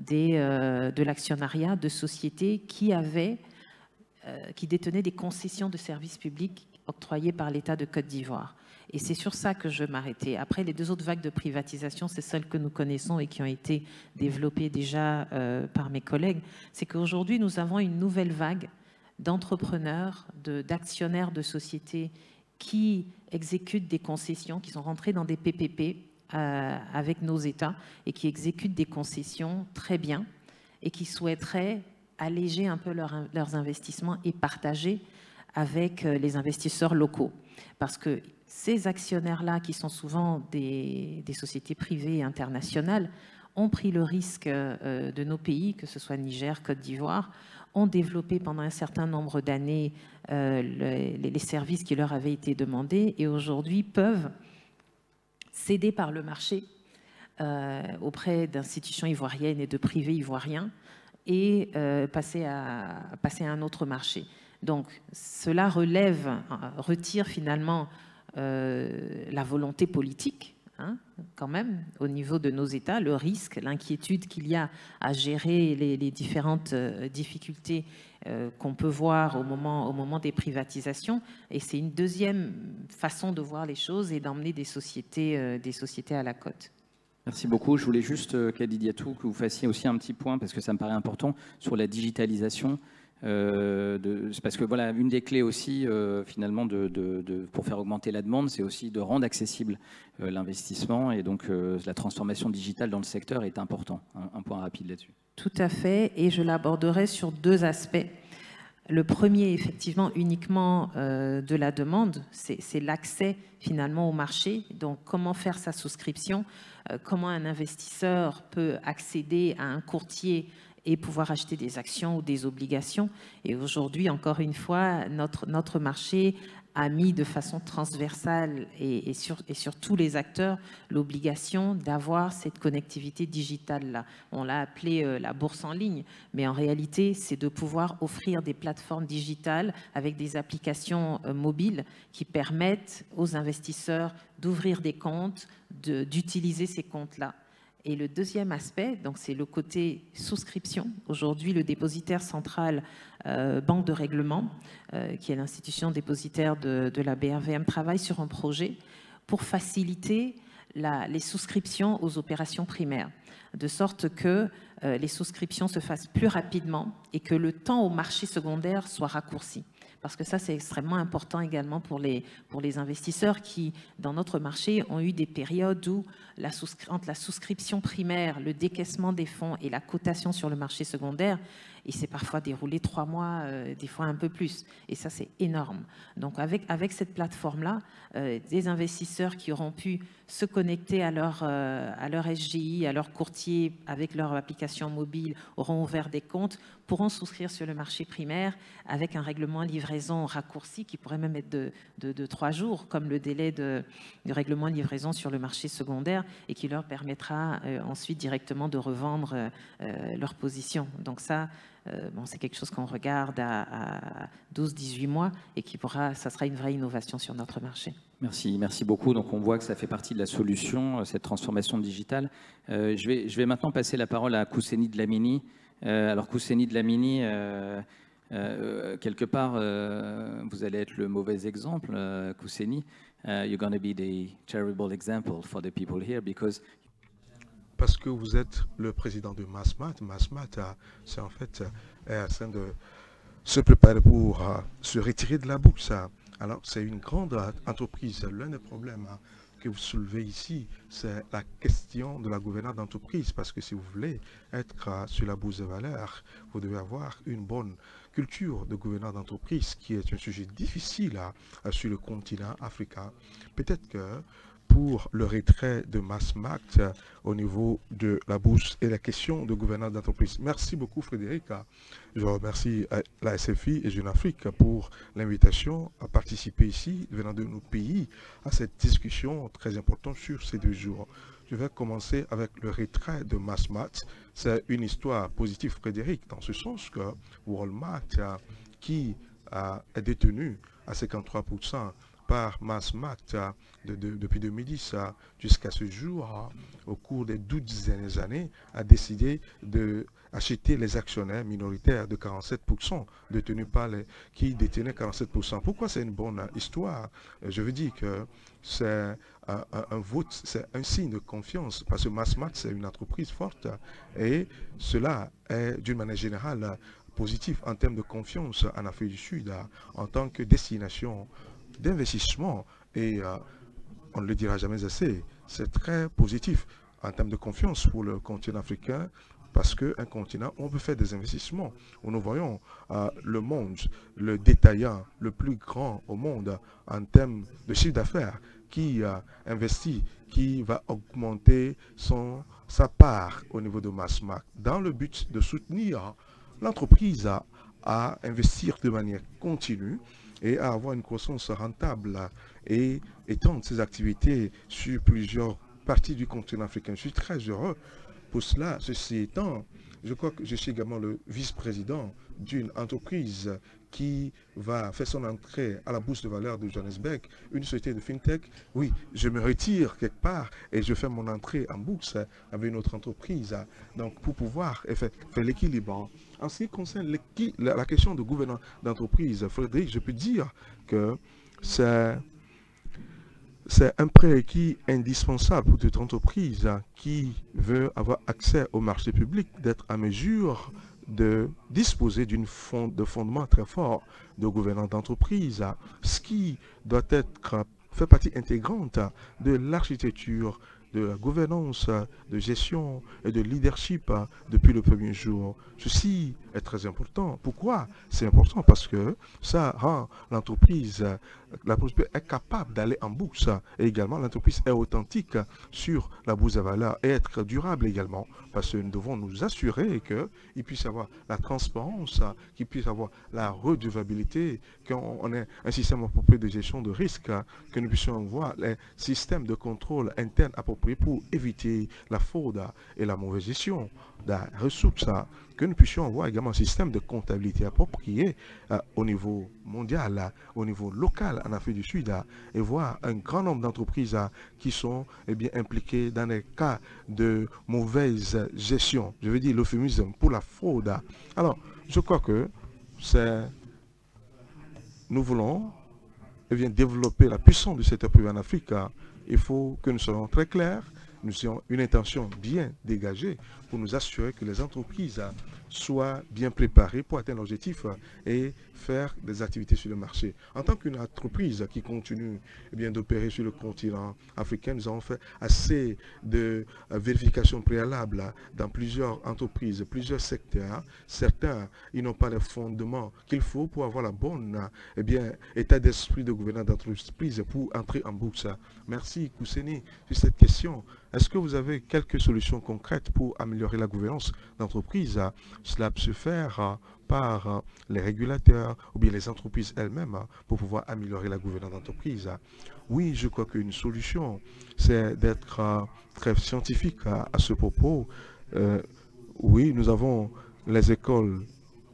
euh, de l'actionnariat de sociétés qui avaient, euh, qui détenaient des concessions de services publics octroyées par l'État de Côte d'Ivoire. Et c'est sur ça que je vais m'arrêter. Après, les deux autres vagues de privatisation, c'est celles que nous connaissons et qui ont été développées déjà euh, par mes collègues, c'est qu'aujourd'hui, nous avons une nouvelle vague d'entrepreneurs, d'actionnaires de, de sociétés qui exécutent des concessions, qui sont rentrés dans des P P P euh, avec nos États et qui exécutent des concessions très bien et qui souhaiteraient alléger un peu leur, leurs investissements et partager avec les investisseurs locaux. Parce que ces actionnaires-là, qui sont souvent des, des sociétés privées et internationales, ont pris le risque euh, de nos pays, que ce soit Niger, Côte d'Ivoire, ont développé pendant un certain nombre d'années euh, les, les services qui leur avaient été demandés et aujourd'hui peuvent céder par le marché euh, auprès d'institutions ivoiriennes et de privés ivoiriens et euh, passer, à, passer à un autre marché. Donc cela relève, retire finalement euh, la volonté politique, hein, quand même, au niveau de nos États, le risque, l'inquiétude qu'il y a à gérer les, les différentes euh, difficultés euh, qu'on peut voir au moment, au moment des privatisations. Et c'est une deuxième façon de voir les choses et d'emmener des sociétés, euh, des sociétés à la côte. Merci beaucoup. Je voulais juste, euh, Kadi Diatou, que vous fassiez aussi un petit point, parce que ça me paraît important, sur la digitalisation. Euh, de, parce que voilà, une des clés aussi euh, finalement de, de, de, pour faire augmenter la demande, c'est aussi de rendre accessible euh, l'investissement et donc euh, la transformation digitale dans le secteur est important. Un, un point rapide là-dessus. Tout à fait, et je l'aborderai sur deux aspects. Le premier, effectivement, uniquement euh, de la demande, c'est l'accès finalement au marché. Donc, comment faire sa souscription, euh, comment un investisseur peut accéder à un courtier et pouvoir acheter des actions ou des obligations. Et aujourd'hui, encore une fois, notre, notre marché a mis de façon transversale et, et, sur, et sur tous les acteurs l'obligation d'avoir cette connectivité digitale-là. On l'a appelé euh, la bourse en ligne, mais en réalité, c'est de pouvoir offrir des plateformes digitales avec des applications euh, mobiles qui permettent aux investisseurs d'ouvrir des comptes, d'utiliser ces comptes-là. Et le deuxième aspect, donc c'est le côté souscription. Aujourd'hui, le dépositaire central euh, Banque de règlement, euh, qui est l'institution dépositaire de, de la B R V M, travaille sur un projet pour faciliter la, les souscriptions aux opérations primaires, de sorte que euh, les souscriptions se fassent plus rapidement et que le temps au marché secondaire soit raccourci. Parce que ça, c'est extrêmement important également pour les, pour les investisseurs qui, dans notre marché, ont eu des périodes où, la entre la souscription primaire, le décaissement des fonds et la cotation sur le marché secondaire, il s'est parfois déroulé trois mois, euh, des fois un peu plus. Et ça, c'est énorme. Donc avec, avec cette plateforme-là, euh, des investisseurs qui auront pu se connecter à leur, euh, à leur S G I, à leur courtier, avec leur application mobile, auront ouvert des comptes, pourront souscrire sur le marché primaire avec un règlement livraison raccourci qui pourrait même être de, de, de trois jours, comme le délai de, de règlement livraison sur le marché secondaire, et qui leur permettra euh, ensuite directement de revendre euh, leur position. Donc ça, euh, bon, c'est quelque chose qu'on regarde à, à douze à dix-huit mois et qui pourra, ça sera une vraie innovation sur notre marché. Merci, merci beaucoup. Donc on voit que ça fait partie de la solution, cette transformation digitale. Euh, je, vais, je vais maintenant passer la parole à Kousseni Dlamini. Euh, alors Kousseni Dlamini, euh, euh, quelque part, euh, vous allez être le mauvais exemple, euh, Kousseni. Uh, you're going to be the terrible example for the people here because parce que vous êtes le président de Massmat. Massmat, c'est en fait est en train de se préparer pour uh, se retirer de la bourse. Alors, c'est une grande entreprise. L'un des problèmes hein, que vous soulevez ici, c'est la question de la gouvernance d'entreprise. Parce que si vous voulez être uh, sur la bourse de valeur, vous devez avoir une bonne culture de gouvernance d'entreprise, qui est un sujet difficile uh, sur le continent africain. Peut-être que pour le retrait de Massmat uh, au niveau de la bourse et la question de gouvernance d'entreprise. Merci beaucoup Frédéric. Je remercie la S F I et Jeune Afrique pour l'invitation à participer ici, venant de nos pays, à cette discussion très importante sur ces deux jours. Je vais commencer avec le retrait de Massmat. C'est une histoire positive, Frédéric, dans ce sens que Walmart, uh, qui uh, est détenu à cinquante-trois pour cent par Massmat de, de, depuis deux mille dix jusqu'à ce jour, au cours des douze dernières années, a décidé d'acheter les actionnaires minoritaires de quarante-sept pour cent détenus par les qui détenaient quarante-sept pour cent. Pourquoi c'est une bonne histoire? Je veux dire que c'est un, un vote, c'est un signe de confiance, parce que Massmat, c'est une entreprise forte et cela est d'une manière générale positif en termes de confiance en Afrique du Sud en tant que destination d'investissement, et euh, on ne le dira jamais assez, c'est très positif en termes de confiance pour le continent africain, parce qu'un continent où on peut faire des investissements, où nous voyons euh, le monde, le détaillant le plus grand au monde en termes de chiffre d'affaires, qui euh, investit, qui va augmenter son, sa part au niveau de Massmat, dans le but de soutenir l'entreprise à, à investir de manière continue et à avoir une croissance rentable et étendre ses activités sur plusieurs parties du continent africain. Je suis très heureux pour cela. Ceci étant, je crois que je suis également le vice-président d'une entreprise qui va faire son entrée à la bourse de valeur de Johannesburg, une société de fintech. Oui, je me retire quelque part et je fais mon entrée en bourse avec une autre entreprise. Donc, pour pouvoir faire, faire l'équilibre. En ce qui concerne la, la question de gouvernance d'entreprise, Frédéric, je peux dire que c'est c'est un prérequis indispensable pour toute entreprise qui veut avoir accès au marché public, d'être à mesure de disposer d'une fond, de fondement très fort de gouvernance d'entreprise, ce qui doit être fait partie intégrante de l'architecture de la gouvernance, de gestion et de leadership depuis le premier jour. Ceci est très important. Pourquoi c'est important? Parce que ça rend l'entreprise, l'entreprise est capable d'aller en bourse, et également l'entreprise est authentique sur la bourse de valeur et être durable également, parce que nous devons nous assurer qu'il puisse y avoir la transparence, qu'il puisse y avoir la redevabilité, qu'on ait un système approprié de gestion de risque, que nous puissions avoir les systèmes de contrôle interne appropriés pour éviter la fraude et la mauvaise gestion des ressources, que nous puissions avoir également un système de comptabilité approprié euh, au niveau mondial, au niveau local en Afrique du Sud, et voir un grand nombre d'entreprises qui sont eh bien, impliquées dans des cas de mauvaise gestion, je veux dire l'euphémisme pour la fraude. Alors, je crois que c'est nous voulons eh bien, développer la puissance du secteur privé en Afrique. Il faut que nous soyons très clairs, nous ayons une intention bien dégagée pour nous assurer que les entreprises uh, soient bien préparées pour atteindre l'objectif uh, et faire des activités sur le marché. En tant qu'une entreprise qui continue eh bien d'opérer sur le continent africain, nous avons fait assez de uh, vérifications préalables uh, dans plusieurs entreprises, plusieurs secteurs. Certains, ils n'ont pas les fondements qu'il faut pour avoir la bonne uh, eh bien, état d'esprit de gouvernance d'entreprise pour entrer en bourse. Merci Kousseni sur cette question. Est-ce que vous avez quelques solutions concrètes pour améliorer la gouvernance d'entreprise? Cela peut se faire par les régulateurs ou bien les entreprises elles-mêmes pour pouvoir améliorer la gouvernance d'entreprise. Oui, je crois qu'une solution, c'est d'être très scientifique à, à ce propos. Euh, oui, nous avons les écoles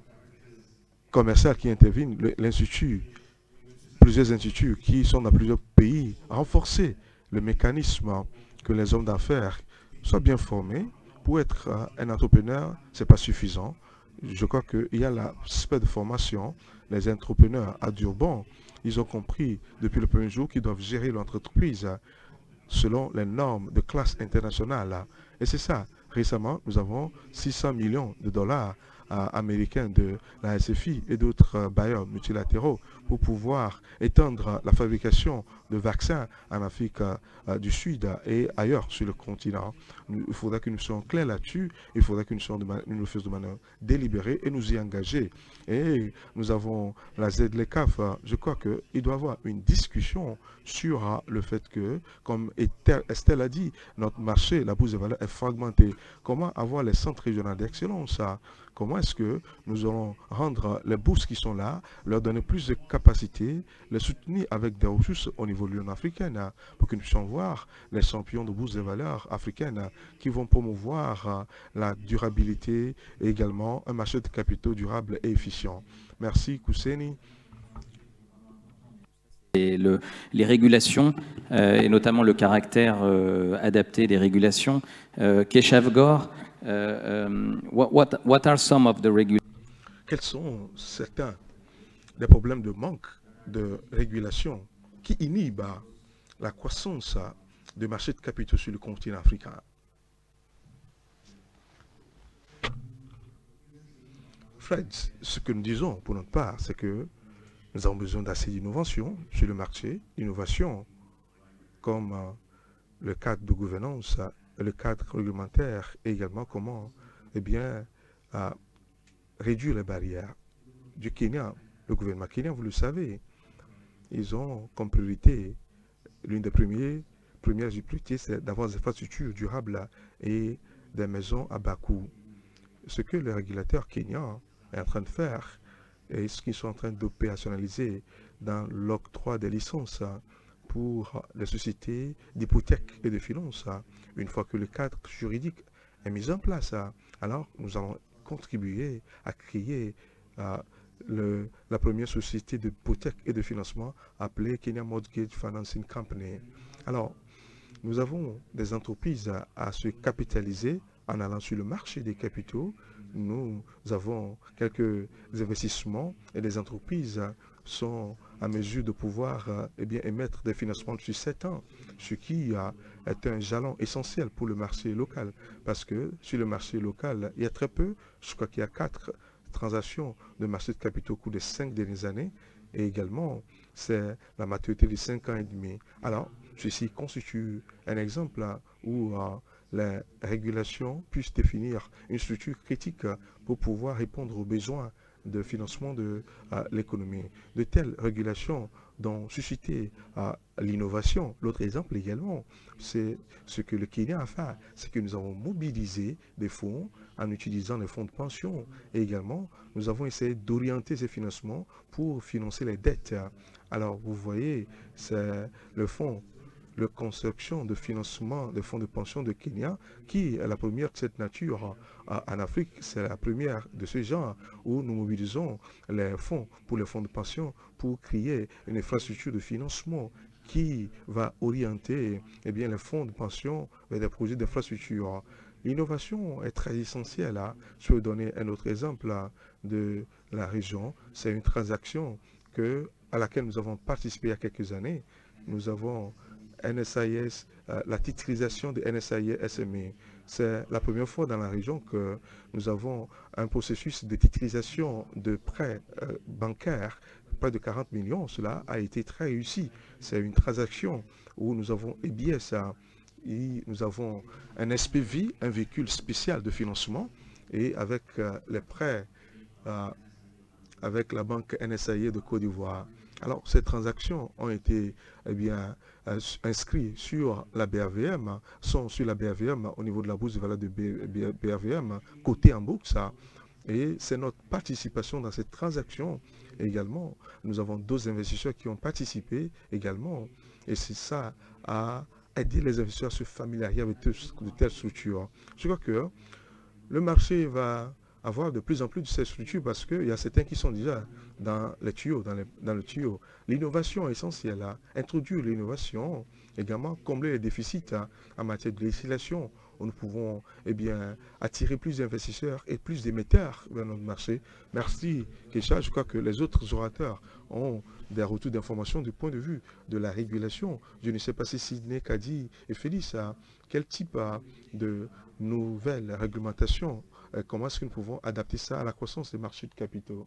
commerciales qui interviennent, l'Institut, plusieurs instituts qui sont dans plusieurs pays, renforcer le mécanisme que les hommes d'affaires soient bien formés. Pour être uh, un entrepreneur, ce n'est pas suffisant. Je crois qu'il y a l'aspect de formation. Les entrepreneurs à Durban, ils ont compris depuis le premier jour qu'ils doivent gérer l'entreprise uh, selon les normes de classe internationale. Et c'est ça. Récemment, nous avons six cents millions de dollars uh, américains de la S F I et d'autres uh, bailleurs multilatéraux pour pouvoir étendre la fabrication de vaccins en Afrique uh, du Sud et ailleurs sur le continent. Nous, il faudra que nous soyons clairs là-dessus, il faudra que nous, soyons de nous le fassions de manière délibérée et nous y engager. Et nous avons la Z L E C A F, je crois qu'il doit y avoir une discussion sur uh, le fait que, comme Estelle a dit, notre marché, la bourse de valeur est fragmentée. Comment avoir les centres régionaux d'excellence? Comment est-ce que nous allons rendre les bourses qui sont là, leur donner plus de capacité, les soutenir avec des ressources au niveau de l'Union africaine, pour que nous puissions voir les champions de bourse des valeurs africaines qui vont promouvoir la durabilité et également un marché de capitaux durable et efficient. Merci Kousseni. Et le, les régulations, euh, et notamment le caractère euh, adapté des régulations. Euh, Keshav Gore, euh, um, what, what, what are some of the regulations? Quels sont certains des problèmes de manque de régulation qui inhibent la croissance des marchés de capitaux sur le continent africain? Fred, ce que nous disons pour notre part, c'est que nous avons besoin d'assez d'innovation sur le marché, innovation comme euh, le cadre de gouvernance, euh, le cadre réglementaire et également comment eh bien, euh, réduire les barrières. Du Kenya, le gouvernement kenyan, vous le savez, ils ont comme priorité, l'une des premières, premières priorités, c'est d'avoir des infrastructures durables et des maisons à bas coût. Ce que le régulateur kenyan est en train de faire, et ce qu'ils sont en train d'opérationnaliser dans l'octroi des licences pour les sociétés d'hypothèques et de finances. Une fois que le cadre juridique est mis en place, alors nous allons contribuer à créer uh, le, la première société d'hypothèques et de financement appelée Kenya Mortgage Financing Company. Alors, nous avons des entreprises à, à se capitaliser en allant sur le marché des capitaux. Nous avons quelques investissements et les entreprises sont à mesure de pouvoir euh, eh bien, émettre des financements depuis sept ans, ce qui euh, est un jalon essentiel pour le marché local. Parce que sur le marché local, il y a très peu, je crois qu'il y a quatre transactions de marché de capitaux au cours des cinq dernières années. Et également, c'est la maturité de cinq ans et demi. Alors, ceci constitue un exemple là, où euh, les régulations puissent définir une structure critique pour pouvoir répondre aux besoins de financement de uh, l'économie. De telles régulations dont susciter uh, l'innovation. L'autre exemple également, c'est ce que le Kenya a fait, c'est que nous avons mobilisé des fonds en utilisant les fonds de pension et également nous avons essayé d'orienter ces financements pour financer les dettes. Alors vous voyez, c'est le fonds la construction de financement des fonds de pension de Kenya, qui est la première de cette nature euh, en Afrique. C'est la première de ce genre où nous mobilisons les fonds pour les fonds de pension pour créer une infrastructure de financement qui va orienter eh bien, les fonds de pension vers des projets d'infrastructure. L'innovation est très essentielle. Hein. Je vais donner un autre exemple là, de la région. C'est une transaction que, à laquelle nous avons participé il y a quelques années. Nous avons N S I S, euh, la titrisation de N S I S S M E. c'est la première fois dans la région que nous avons un processus de titrisation de prêts euh, bancaires, près de quarante millions. Cela a été très réussi. C'est une transaction où nous avons E B S, et nous avons un S P V, un véhicule spécial de financement, et avec euh, les prêts euh, avec la banque N S I A de Côte d'Ivoire. Alors, ces transactions ont été eh bien, euh, inscrites sur la B R V M, sont sur la B R V M au niveau de la bourse de valeur de B R V M, cotée en bourse. Et c'est notre participation dans cette transaction également. Nous avons d'autres investisseurs qui ont participé également. Et c'est ça à aider les investisseurs à se familiariser avec de telles structures. Je crois que le marché va avoir de plus en plus de ces structures parce qu'il y a certains qui sont déjà dans les tuyaux, dans, les, dans le tuyau. L'innovation est essentielle, à introduire l'innovation, également combler les déficits hein, en matière de législation, où nous pouvons eh bien, attirer plus d'investisseurs et plus d'émetteurs vers notre marché. Merci, Kecha. Je crois que les autres orateurs ont des retours d'informations du point de vue de la régulation. Je ne sais pas si Sidney, Kadi et Félix, hein, quel type hein, de nouvelles réglementations, euh, comment est-ce que nous pouvons adapter ça à la croissance des marchés de capitaux?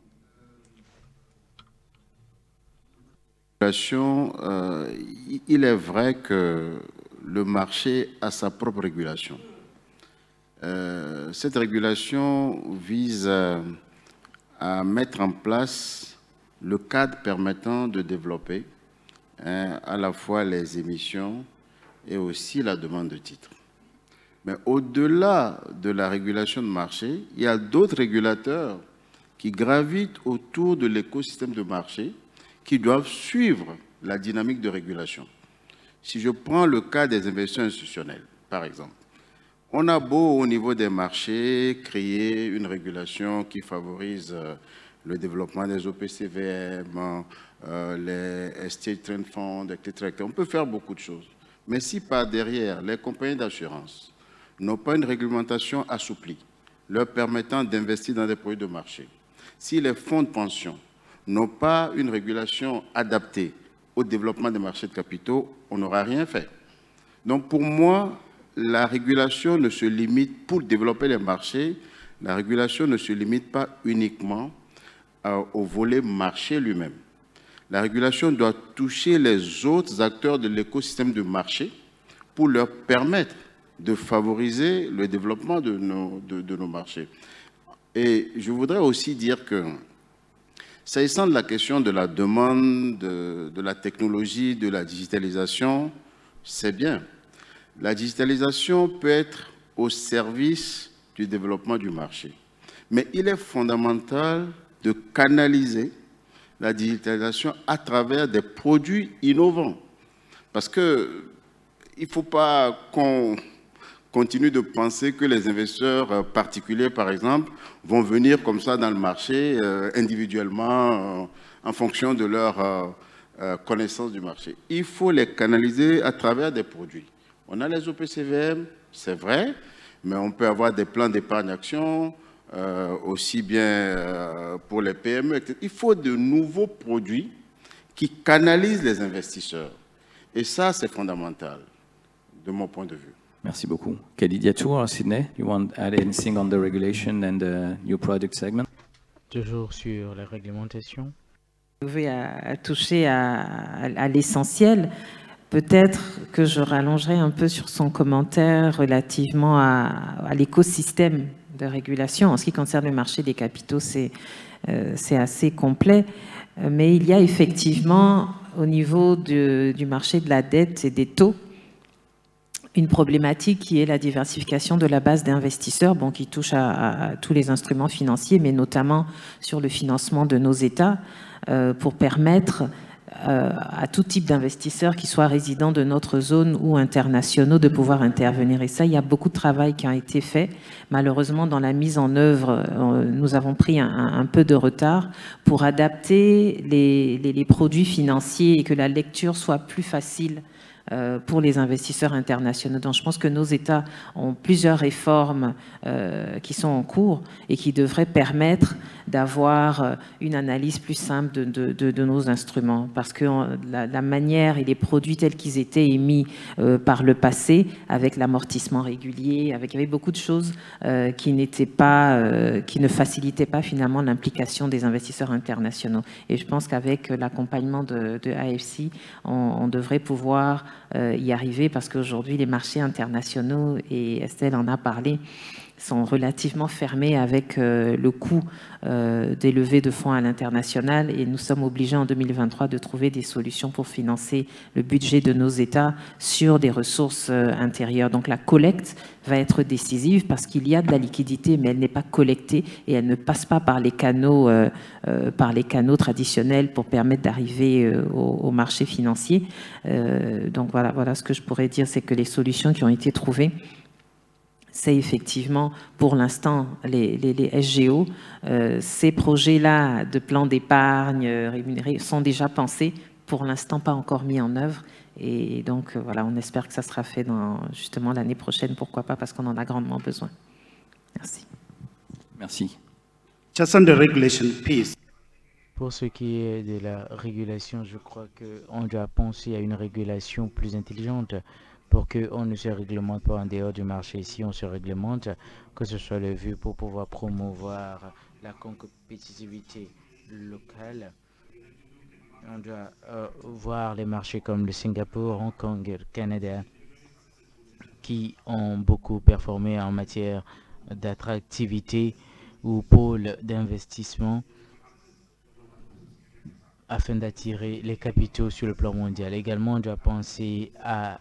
Euh, il est vrai que le marché a sa propre régulation. Euh, cette régulation vise à, à mettre en place le cadre permettant de développer hein, à la fois les émissions et aussi la demande de titres. Mais au-delà de la régulation de marché, il y a d'autres régulateurs qui gravitent autour de l'écosystème de marché qui doivent suivre la dynamique de régulation. Si je prends le cas des investisseurs institutionnels, par exemple, on a beau, au niveau des marchés, créer une régulation qui favorise euh, le développement des O P C V M, euh, les Estate Trend Funds, et cetera. On peut faire beaucoup de choses. Mais si par derrière, les compagnies d'assurance n'ont pas une réglementation assouplie, leur permettant d'investir dans des produits de marché, si les fonds de pension n'ont pas une régulation adaptée au développement des marchés de capitaux, on n'aura rien fait. Donc pour moi, la régulation ne se limite, pour développer les marchés, la régulation ne se limite pas uniquement euh, au volet marché lui-même. La régulation doit toucher les autres acteurs de l'écosystème de marché pour leur permettre de favoriser le développement de nos, de, de nos marchés. Et je voudrais aussi dire que, s'agissant de la question de la demande, de, de la technologie, de la digitalisation, c'est bien. La digitalisation peut être au service du développement du marché. Mais il est fondamental de canaliser la digitalisation à travers des produits innovants. Parce qu'il ne faut pas qu'on continue de penser que les investisseurs particuliers, par exemple, vont venir comme ça dans le marché euh, individuellement euh, en fonction de leur euh, euh, connaissance du marché. Il faut les canaliser à travers des produits. On a les O P C V M, c'est vrai, mais on peut avoir des plans d'épargne action, euh, aussi bien euh, pour les P M E, et cetera. Il faut de nouveaux produits qui canalisent les investisseurs. Et ça, c'est fondamental, de mon point de vue. Merci beaucoup. Kadi Diatour, Sydney, you want to add anything on the regulation and the new product segment? Toujours sur la réglementation. Je vais à, à toucher à, à, à l'essentiel. Peut-être que je rallongerai un peu sur son commentaire relativement à, à l'écosystème de régulation. En ce qui concerne le marché des capitaux, c'est euh, c'est assez complet. Mais il y a effectivement, au niveau de, du marché de la dette et des taux, une problématique qui est la diversification de la base d'investisseurs, bon, qui touche à, à, à tous les instruments financiers, mais notamment sur le financement de nos États, euh, pour permettre euh, à tout type d'investisseurs, qui soient résidents de notre zone ou internationaux, de pouvoir intervenir. Et ça, il y a beaucoup de travail qui a été fait. Malheureusement, dans la mise en œuvre, euh, nous avons pris un, un peu de retard pour adapter les, les, les produits financiers et que la lecture soit plus facile euh, pour les investisseurs internationaux. Donc je pense que nos États ont plusieurs réformes euh, qui sont en cours et qui devraient permettre d'avoir une analyse plus simple de, de, de, de nos instruments, parce que la, la manière et les produits tels qu'ils étaient émis euh, par le passé, avec l'amortissement régulier, avec, il y avait beaucoup de choses euh, qui n'étaient pas, euh, qui ne facilitaient pas finalement l'implication des investisseurs internationaux. Et je pense qu'avec l'accompagnement de, de A F C, on, on devrait pouvoir euh, y arriver, parce qu'aujourd'hui les marchés internationaux, et Estelle en a parlé, sont relativement fermés avec euh, le coût euh, des levées de fonds à l'international, et nous sommes obligés en deux mille vingt-trois de trouver des solutions pour financer le budget de nos États sur des ressources euh, intérieures. Donc la collecte va être décisive, parce qu'il y a de la liquidité, mais elle n'est pas collectée et elle ne passe pas par les canaux, euh, euh, par les canaux traditionnels pour permettre d'arriver euh, au, au marché financier. Euh, donc voilà, voilà ce que je pourrais dire, c'est que les solutions qui ont été trouvées, c'est effectivement, pour l'instant, les, les, les S G O. Euh, ces projets-là de plan d'épargne rémunéré sont déjà pensés, pour l'instant pas encore mis en œuvre. Et donc, voilà, on espère que ça sera fait dans, justement l'année prochaine, pourquoi pas, parce qu'on en a grandement besoin. Merci. Merci. Just on the regulation piece. Pour ce qui est de la régulation, je crois qu'on doit penser à une régulation plus intelligente, pour qu'on ne se réglemente pas en dehors du marché. Si on se réglemente, que ce soit le vu pour pouvoir promouvoir la compétitivité locale, on doit euh, voir les marchés comme le Singapour, Hong Kong, le Canada, qui ont beaucoup performé en matière d'attractivité ou pôle d'investissement, afin d'attirer les capitaux sur le plan mondial. Également, on doit penser à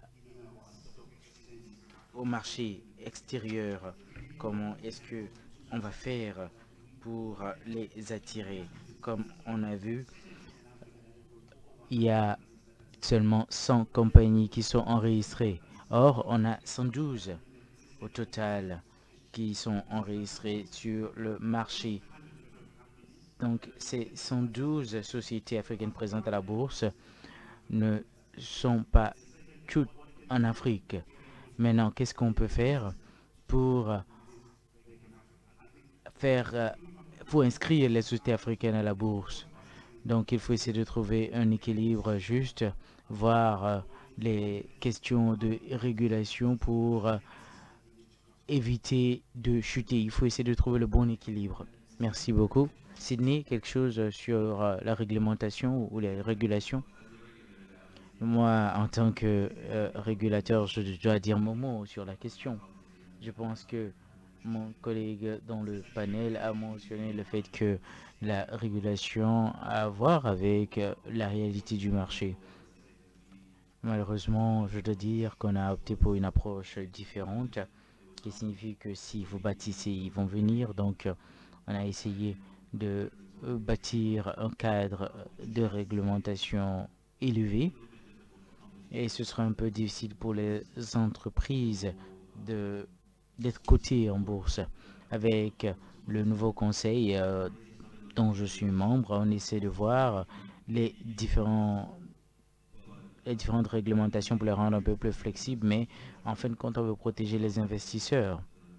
au marché extérieur, comment est-ce que on va faire pour les attirer. Comme on a vu, il y a seulement cent compagnies qui sont enregistrées. Or, on a cent douze au total qui sont enregistrées sur le marché. Donc, ces cent douze sociétés africaines présentes à la bourse ne sont pas toutes en Afrique. Maintenant, qu'est-ce qu'on peut faire pour faire, pour inscrire les sociétés africaines à la bourse? Donc, il faut essayer de trouver un équilibre juste, voir les questions de régulation pour éviter de chuter. Il faut essayer de trouver le bon équilibre. Merci beaucoup. Sydney, quelque chose sur la réglementation ou les régulations? Moi, en tant que euh, régulateur, je dois dire mon mot sur la question. Je pense que mon collègue dans le panel a mentionné le fait que la régulation a à voir avec euh, la réalité du marché. Malheureusement, je dois dire qu'on a opté pour une approche différente, qui signifie que si vous bâtissez, ils vont venir. Donc, on a essayé de euh, bâtir un cadre de réglementation élevé. Et ce sera un peu difficile pour les entreprises de d'être cotées en bourse. Avec le nouveau conseil euh, dont je suis membre, on essaie de voir les, différents, les différentes réglementations pour les rendre un peu plus flexibles, mais en fin de compte, on veut protéger les investisseurs.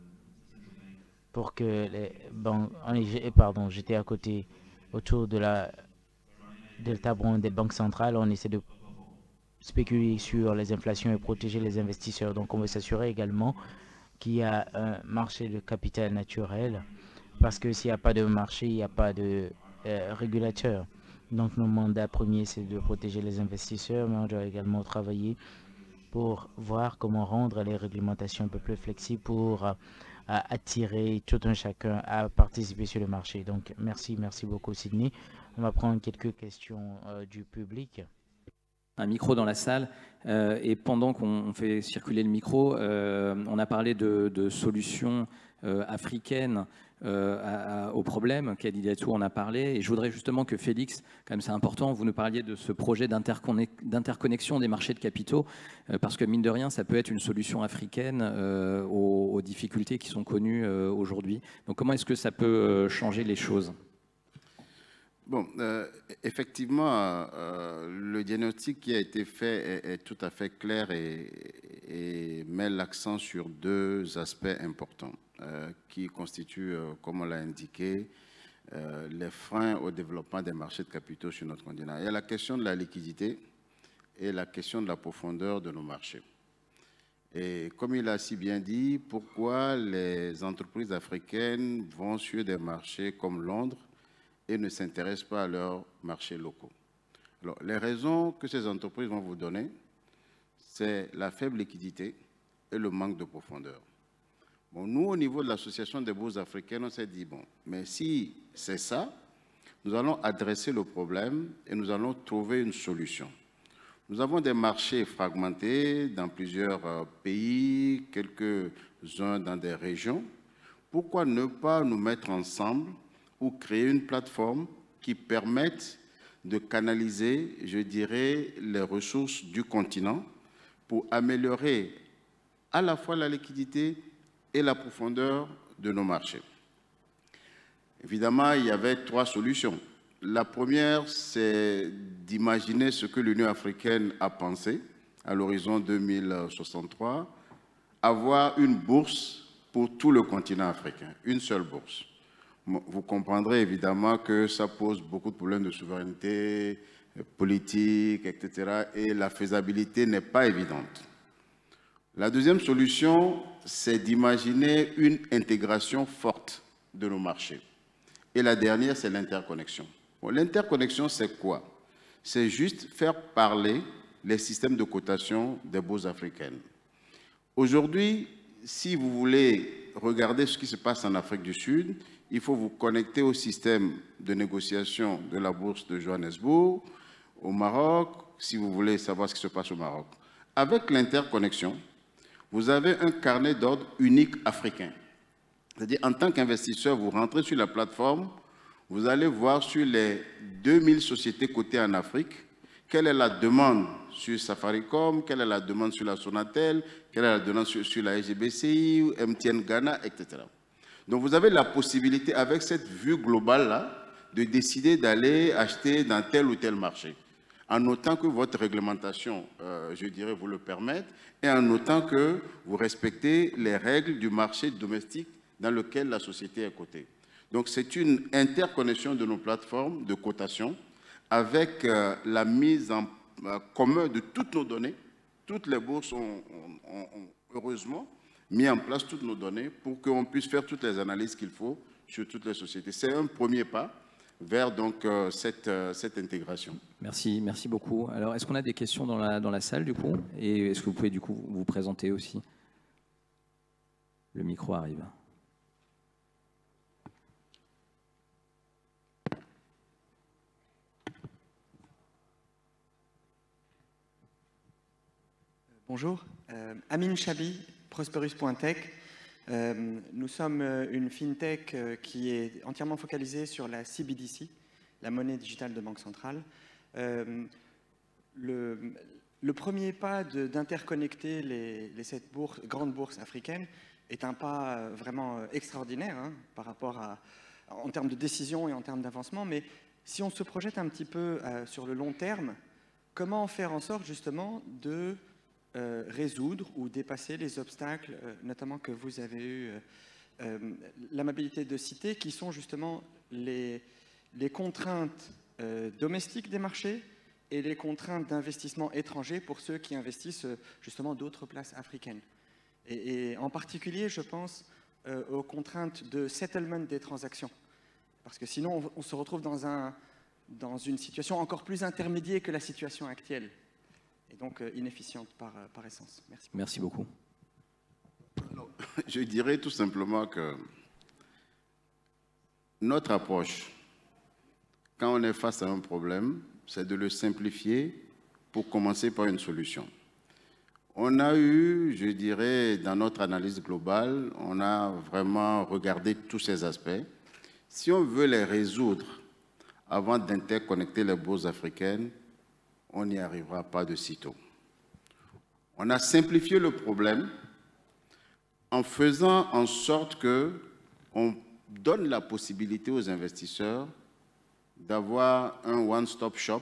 Pour que les banques... Pardon, j'étais à côté, autour de la, de la table ronde des banques centrales, on essaie de spéculer sur les inflations et protéger les investisseurs. Donc on veut s'assurer également qu'il y a un marché de capital naturel, parce que s'il n'y a pas de marché, il n'y a pas de euh, régulateur. Donc nos mandats premiers, c'est de protéger les investisseurs, mais on doit également travailler pour voir comment rendre les réglementations un peu plus flexibles pour euh, attirer tout un chacun à participer sur le marché. Donc merci, merci beaucoup Sydney. On va prendre quelques questions euh, du public. Un micro dans la salle, euh, et pendant qu'on fait circuler le micro, euh, on a parlé de, de solutions euh, africaines euh, à, à, aux problèmes. Kadidiatou en a parlé, et je voudrais justement que Félix, quand même c'est important, vous nous parliez de ce projet d'interconnexion des marchés de capitaux, euh, parce que mine de rien, ça peut être une solution africaine euh, aux, aux difficultés qui sont connues euh, aujourd'hui. Donc comment est-ce que ça peut changer les choses ? Bon, euh, effectivement, euh, le diagnostic qui a été fait est, est tout à fait clair et, et met l'accent sur deux aspects importants euh, qui constituent, euh, comme on l'a indiqué, euh, les freins au développement des marchés de capitaux sur notre continent. Il y a la question de la liquidité et la question de la profondeur de nos marchés. Et comme il a si bien dit, pourquoi les entreprises africaines vont sur des marchés comme Londres et ne s'intéressent pas à leurs marchés locaux? Alors, les raisons que ces entreprises vont vous donner, c'est la faible liquidité et le manque de profondeur. Bon, nous, au niveau de l'Association des bourses africaines, on s'est dit, bon, mais si c'est ça, nous allons adresser le problème et nous allons trouver une solution. Nous avons des marchés fragmentés dans plusieurs euh, pays, quelques-uns dans des régions. Pourquoi ne pas nous mettre ensemble ou créer une plateforme qui permette de canaliser, je dirais, les ressources du continent pour améliorer à la fois la liquidité et la profondeur de nos marchés? Évidemment, il y avait trois solutions. La première, c'est d'imaginer ce que l'Union africaine a pensé à l'horizon deux mille soixante-trois, avoir une bourse pour tout le continent africain, une seule bourse. Vous comprendrez évidemment que ça pose beaucoup de problèmes de souveraineté politique, et cetera. Et la faisabilité n'est pas évidente. La deuxième solution, c'est d'imaginer une intégration forte de nos marchés. Et la dernière, c'est l'interconnexion. Bon, l'interconnexion, c'est quoi? C'est juste faire parler les systèmes de cotation des bourses africaines. Aujourd'hui, si vous voulez regarder ce qui se passe en Afrique du Sud, il faut vous connecter au système de négociation de la bourse de Johannesburg, au Maroc, si vous voulez savoir ce qui se passe au Maroc. Avec l'interconnexion, vous avez un carnet d'ordre unique africain. C'est-à-dire, en tant qu'investisseur, vous rentrez sur la plateforme, vous allez voir sur les deux mille sociétés cotées en Afrique, quelle est la demande sur Safaricom, quelle est la demande sur la Sonatel, quelle est la demande sur, sur la S G B C I, M T N Ghana, et cetera. Donc vous avez la possibilité, avec cette vue globale-là, de décider d'aller acheter dans tel ou tel marché, en notant que votre réglementation, euh, je dirais, vous le permette, et en notant que vous respectez les règles du marché domestique dans lequel la société est cotée. Donc c'est une interconnexion de nos plateformes de cotation avec euh, la mise en euh, commun de toutes nos données. Toutes les bourses ont, ont, ont, ont heureusement mis en place toutes nos données pour qu'on puisse faire toutes les analyses qu'il faut sur toutes les sociétés. C'est un premier pas vers donc, euh, cette, euh, cette intégration. Merci, merci beaucoup. Alors, est-ce qu'on a des questions dans la, dans la salle, du coup? Et est-ce que vous pouvez, du coup, vous présenter aussi? Le micro arrive. Bonjour, euh, Amine Chabi, Prosperus point tech. Euh, nous sommes une fintech euh, qui est entièrement focalisée sur la C B D C, la monnaie digitale de banque centrale. Euh, le, le premier pas d'interconnecter les, les sept bourses, grandes bourses africaines est un pas vraiment extraordinaire hein, par rapport à, en termes de décision et en termes d'avancement. Mais si on se projette un petit peu euh, sur le long terme, comment faire en sorte justement de Euh, résoudre ou dépasser les obstacles, euh, notamment que vous avez eu euh, euh, l'amabilité de citer, qui sont justement les, les contraintes euh, domestiques des marchés et les contraintes d'investissement étranger pour ceux qui investissent euh, justement d'autres places africaines. Et, et en particulier, je pense euh, aux contraintes de settlement des transactions. Parce que sinon, on, on se retrouve dans, un, dans une situation encore plus intermédiaire que la situation actuelle. Et donc euh, inefficiente par, euh, par essence. Merci beaucoup. Merci beaucoup. Alors, je dirais tout simplement que notre approche, quand on est face à un problème, c'est de le simplifier pour commencer par une solution. On a eu, je dirais, dans notre analyse globale, on a vraiment regardé tous ces aspects. Si on veut les résoudre avant d'interconnecter les bourses africaines, on n'y arrivera pas de sitôt. On a simplifié le problème en faisant en sorte qu'on donne la possibilité aux investisseurs d'avoir un one-stop shop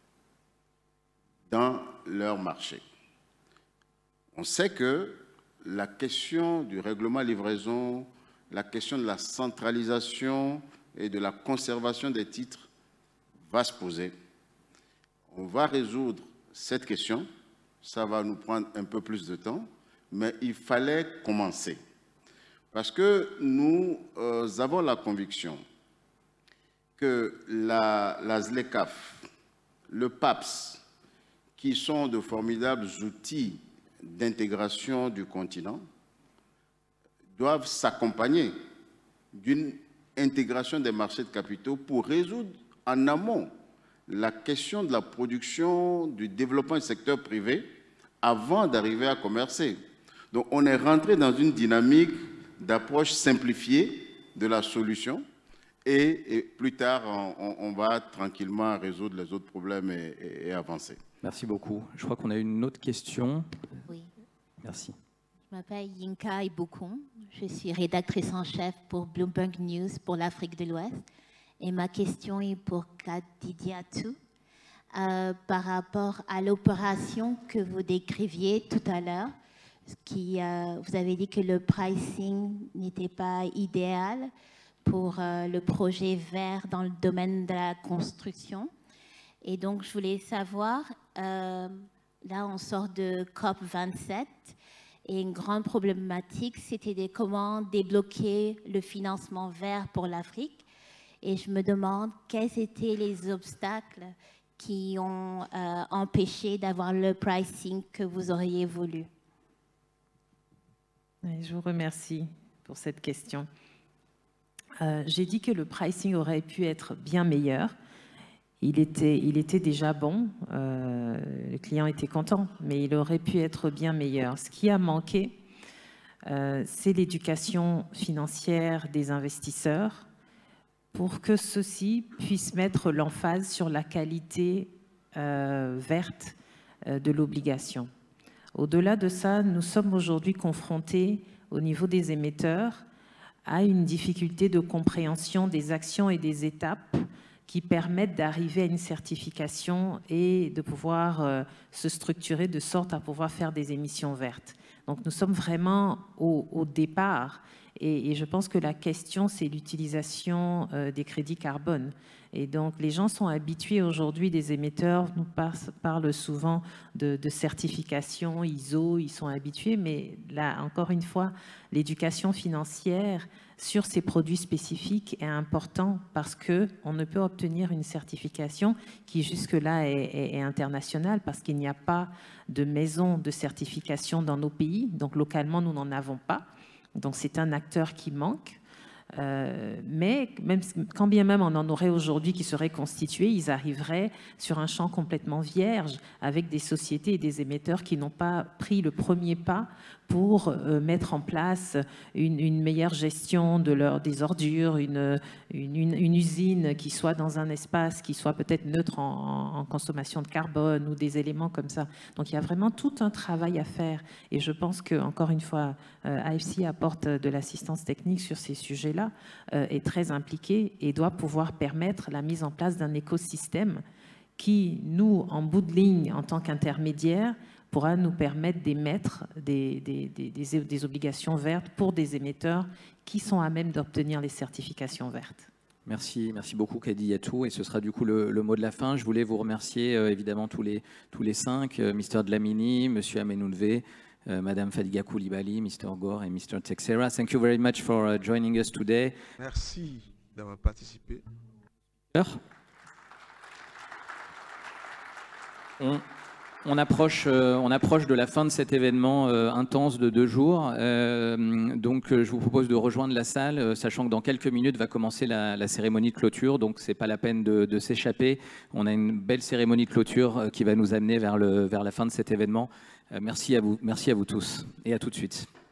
dans leur marché. On sait que la question du règlement livraison, la question de la centralisation et de la conservation des titres va se poser. On va résoudre cette question, ça va nous prendre un peu plus de temps, mais il fallait commencer. Parce que nous euh, avons la conviction que la, la ZLECAf, le P A P S, qui sont de formidables outils d'intégration du continent, doivent s'accompagner d'une intégration des marchés de capitaux pour résoudre en amont la question de la production, du développement du secteur privé avant d'arriver à commercer. Donc on est rentré dans une dynamique d'approche simplifiée de la solution et, et plus tard on, on va tranquillement résoudre les autres problèmes et, et, et avancer. Merci beaucoup. Je crois qu'on a une autre question. Oui. Merci. Je m'appelle Yinka Ibukun. Je suis rédactrice en chef pour Bloomberg News pour l'Afrique de l'Ouest. Et ma question est pour Kadidiatou. Euh, par rapport à l'opération que vous décriviez tout à l'heure, qui, euh, vous avez dit que le pricing n'était pas idéal pour euh, le projet vert dans le domaine de la construction. Et donc, je voulais savoir, euh, là, on sort de COP vingt-sept, et une grande problématique, c'était de comment débloquer le financement vert pour l'Afrique. Et je me demande quels étaient les obstacles qui ont euh, empêché d'avoir le pricing que vous auriez voulu. Je vous remercie pour cette question. Euh, j'ai dit que le pricing aurait pu être bien meilleur. Il était, il était déjà bon, euh, le client était content, mais il aurait pu être bien meilleur. Ce qui a manqué, euh, c'est l'éducation financière des investisseurs pour que ceux-ci puissent mettre l'emphase sur la qualité euh, verte euh, de l'obligation. Au-delà de ça, nous sommes aujourd'hui confrontés au niveau des émetteurs à une difficulté de compréhension des actions et des étapes qui permettent d'arriver à une certification et de pouvoir euh, se structurer de sorte à pouvoir faire des émissions vertes. Donc nous sommes vraiment au, au départ et, et je pense que la question c'est l'utilisation euh, des crédits carbone. Et donc les gens sont habitués aujourd'hui, des émetteurs nous par, parlent souvent de, de certification I S O, ils sont habitués, mais là encore une fois, l'éducation financière sur ces produits spécifiques est important parce qu'on ne peut obtenir une certification qui jusque-là est, est, est internationale parce qu'il n'y a pas de maison de certification dans nos pays. Donc localement, nous n'en avons pas. Donc c'est un acteur qui manque. Euh, mais même, quand bien même on en aurait aujourd'hui qui seraient constitués, ils arriveraient sur un champ complètement vierge avec des sociétés et des émetteurs qui n'ont pas pris le premier pas pour euh, mettre en place une, une meilleure gestion de leur, des ordures, une, une, une, une usine qui soit dans un espace qui soit peut-être neutre en, en consommation de carbone ou des éléments comme ça. Donc il y a vraiment tout un travail à faire et je pense que, encore une fois, euh, A F C apporte de l'assistance technique sur ces sujets-là, euh, est très impliqué et doit pouvoir permettre la mise en place d'un écosystème qui, nous, en bout de ligne, en tant qu'intermédiaire, pourra nous permettre d'émettre des, des, des, des, des obligations vertes pour des émetteurs qui sont à même d'obtenir les certifications vertes. Merci, merci beaucoup Kadidiatou. Et ce sera du coup le, le mot de la fin. Je voulais vous remercier euh, évidemment tous les, tous les cinq, euh, mister Dlamini, monsieur Amenunve, euh, madame Fadiga Koulibaly, mister Gore et mister Texera. Thank you very much for uh, joining us today. Merci d'avoir participé. On... On approche, euh, on approche de la fin de cet événement euh, intense de deux jours. Euh, donc, euh, je vous propose de rejoindre la salle, euh, sachant que dans quelques minutes va commencer la, la cérémonie de clôture. Donc, c'est pas la peine de, de s'échapper. On a une belle cérémonie de clôture euh, qui va nous amener vers, le, vers la fin de cet événement. Euh, merci à vous, merci à vous tous et à tout de suite.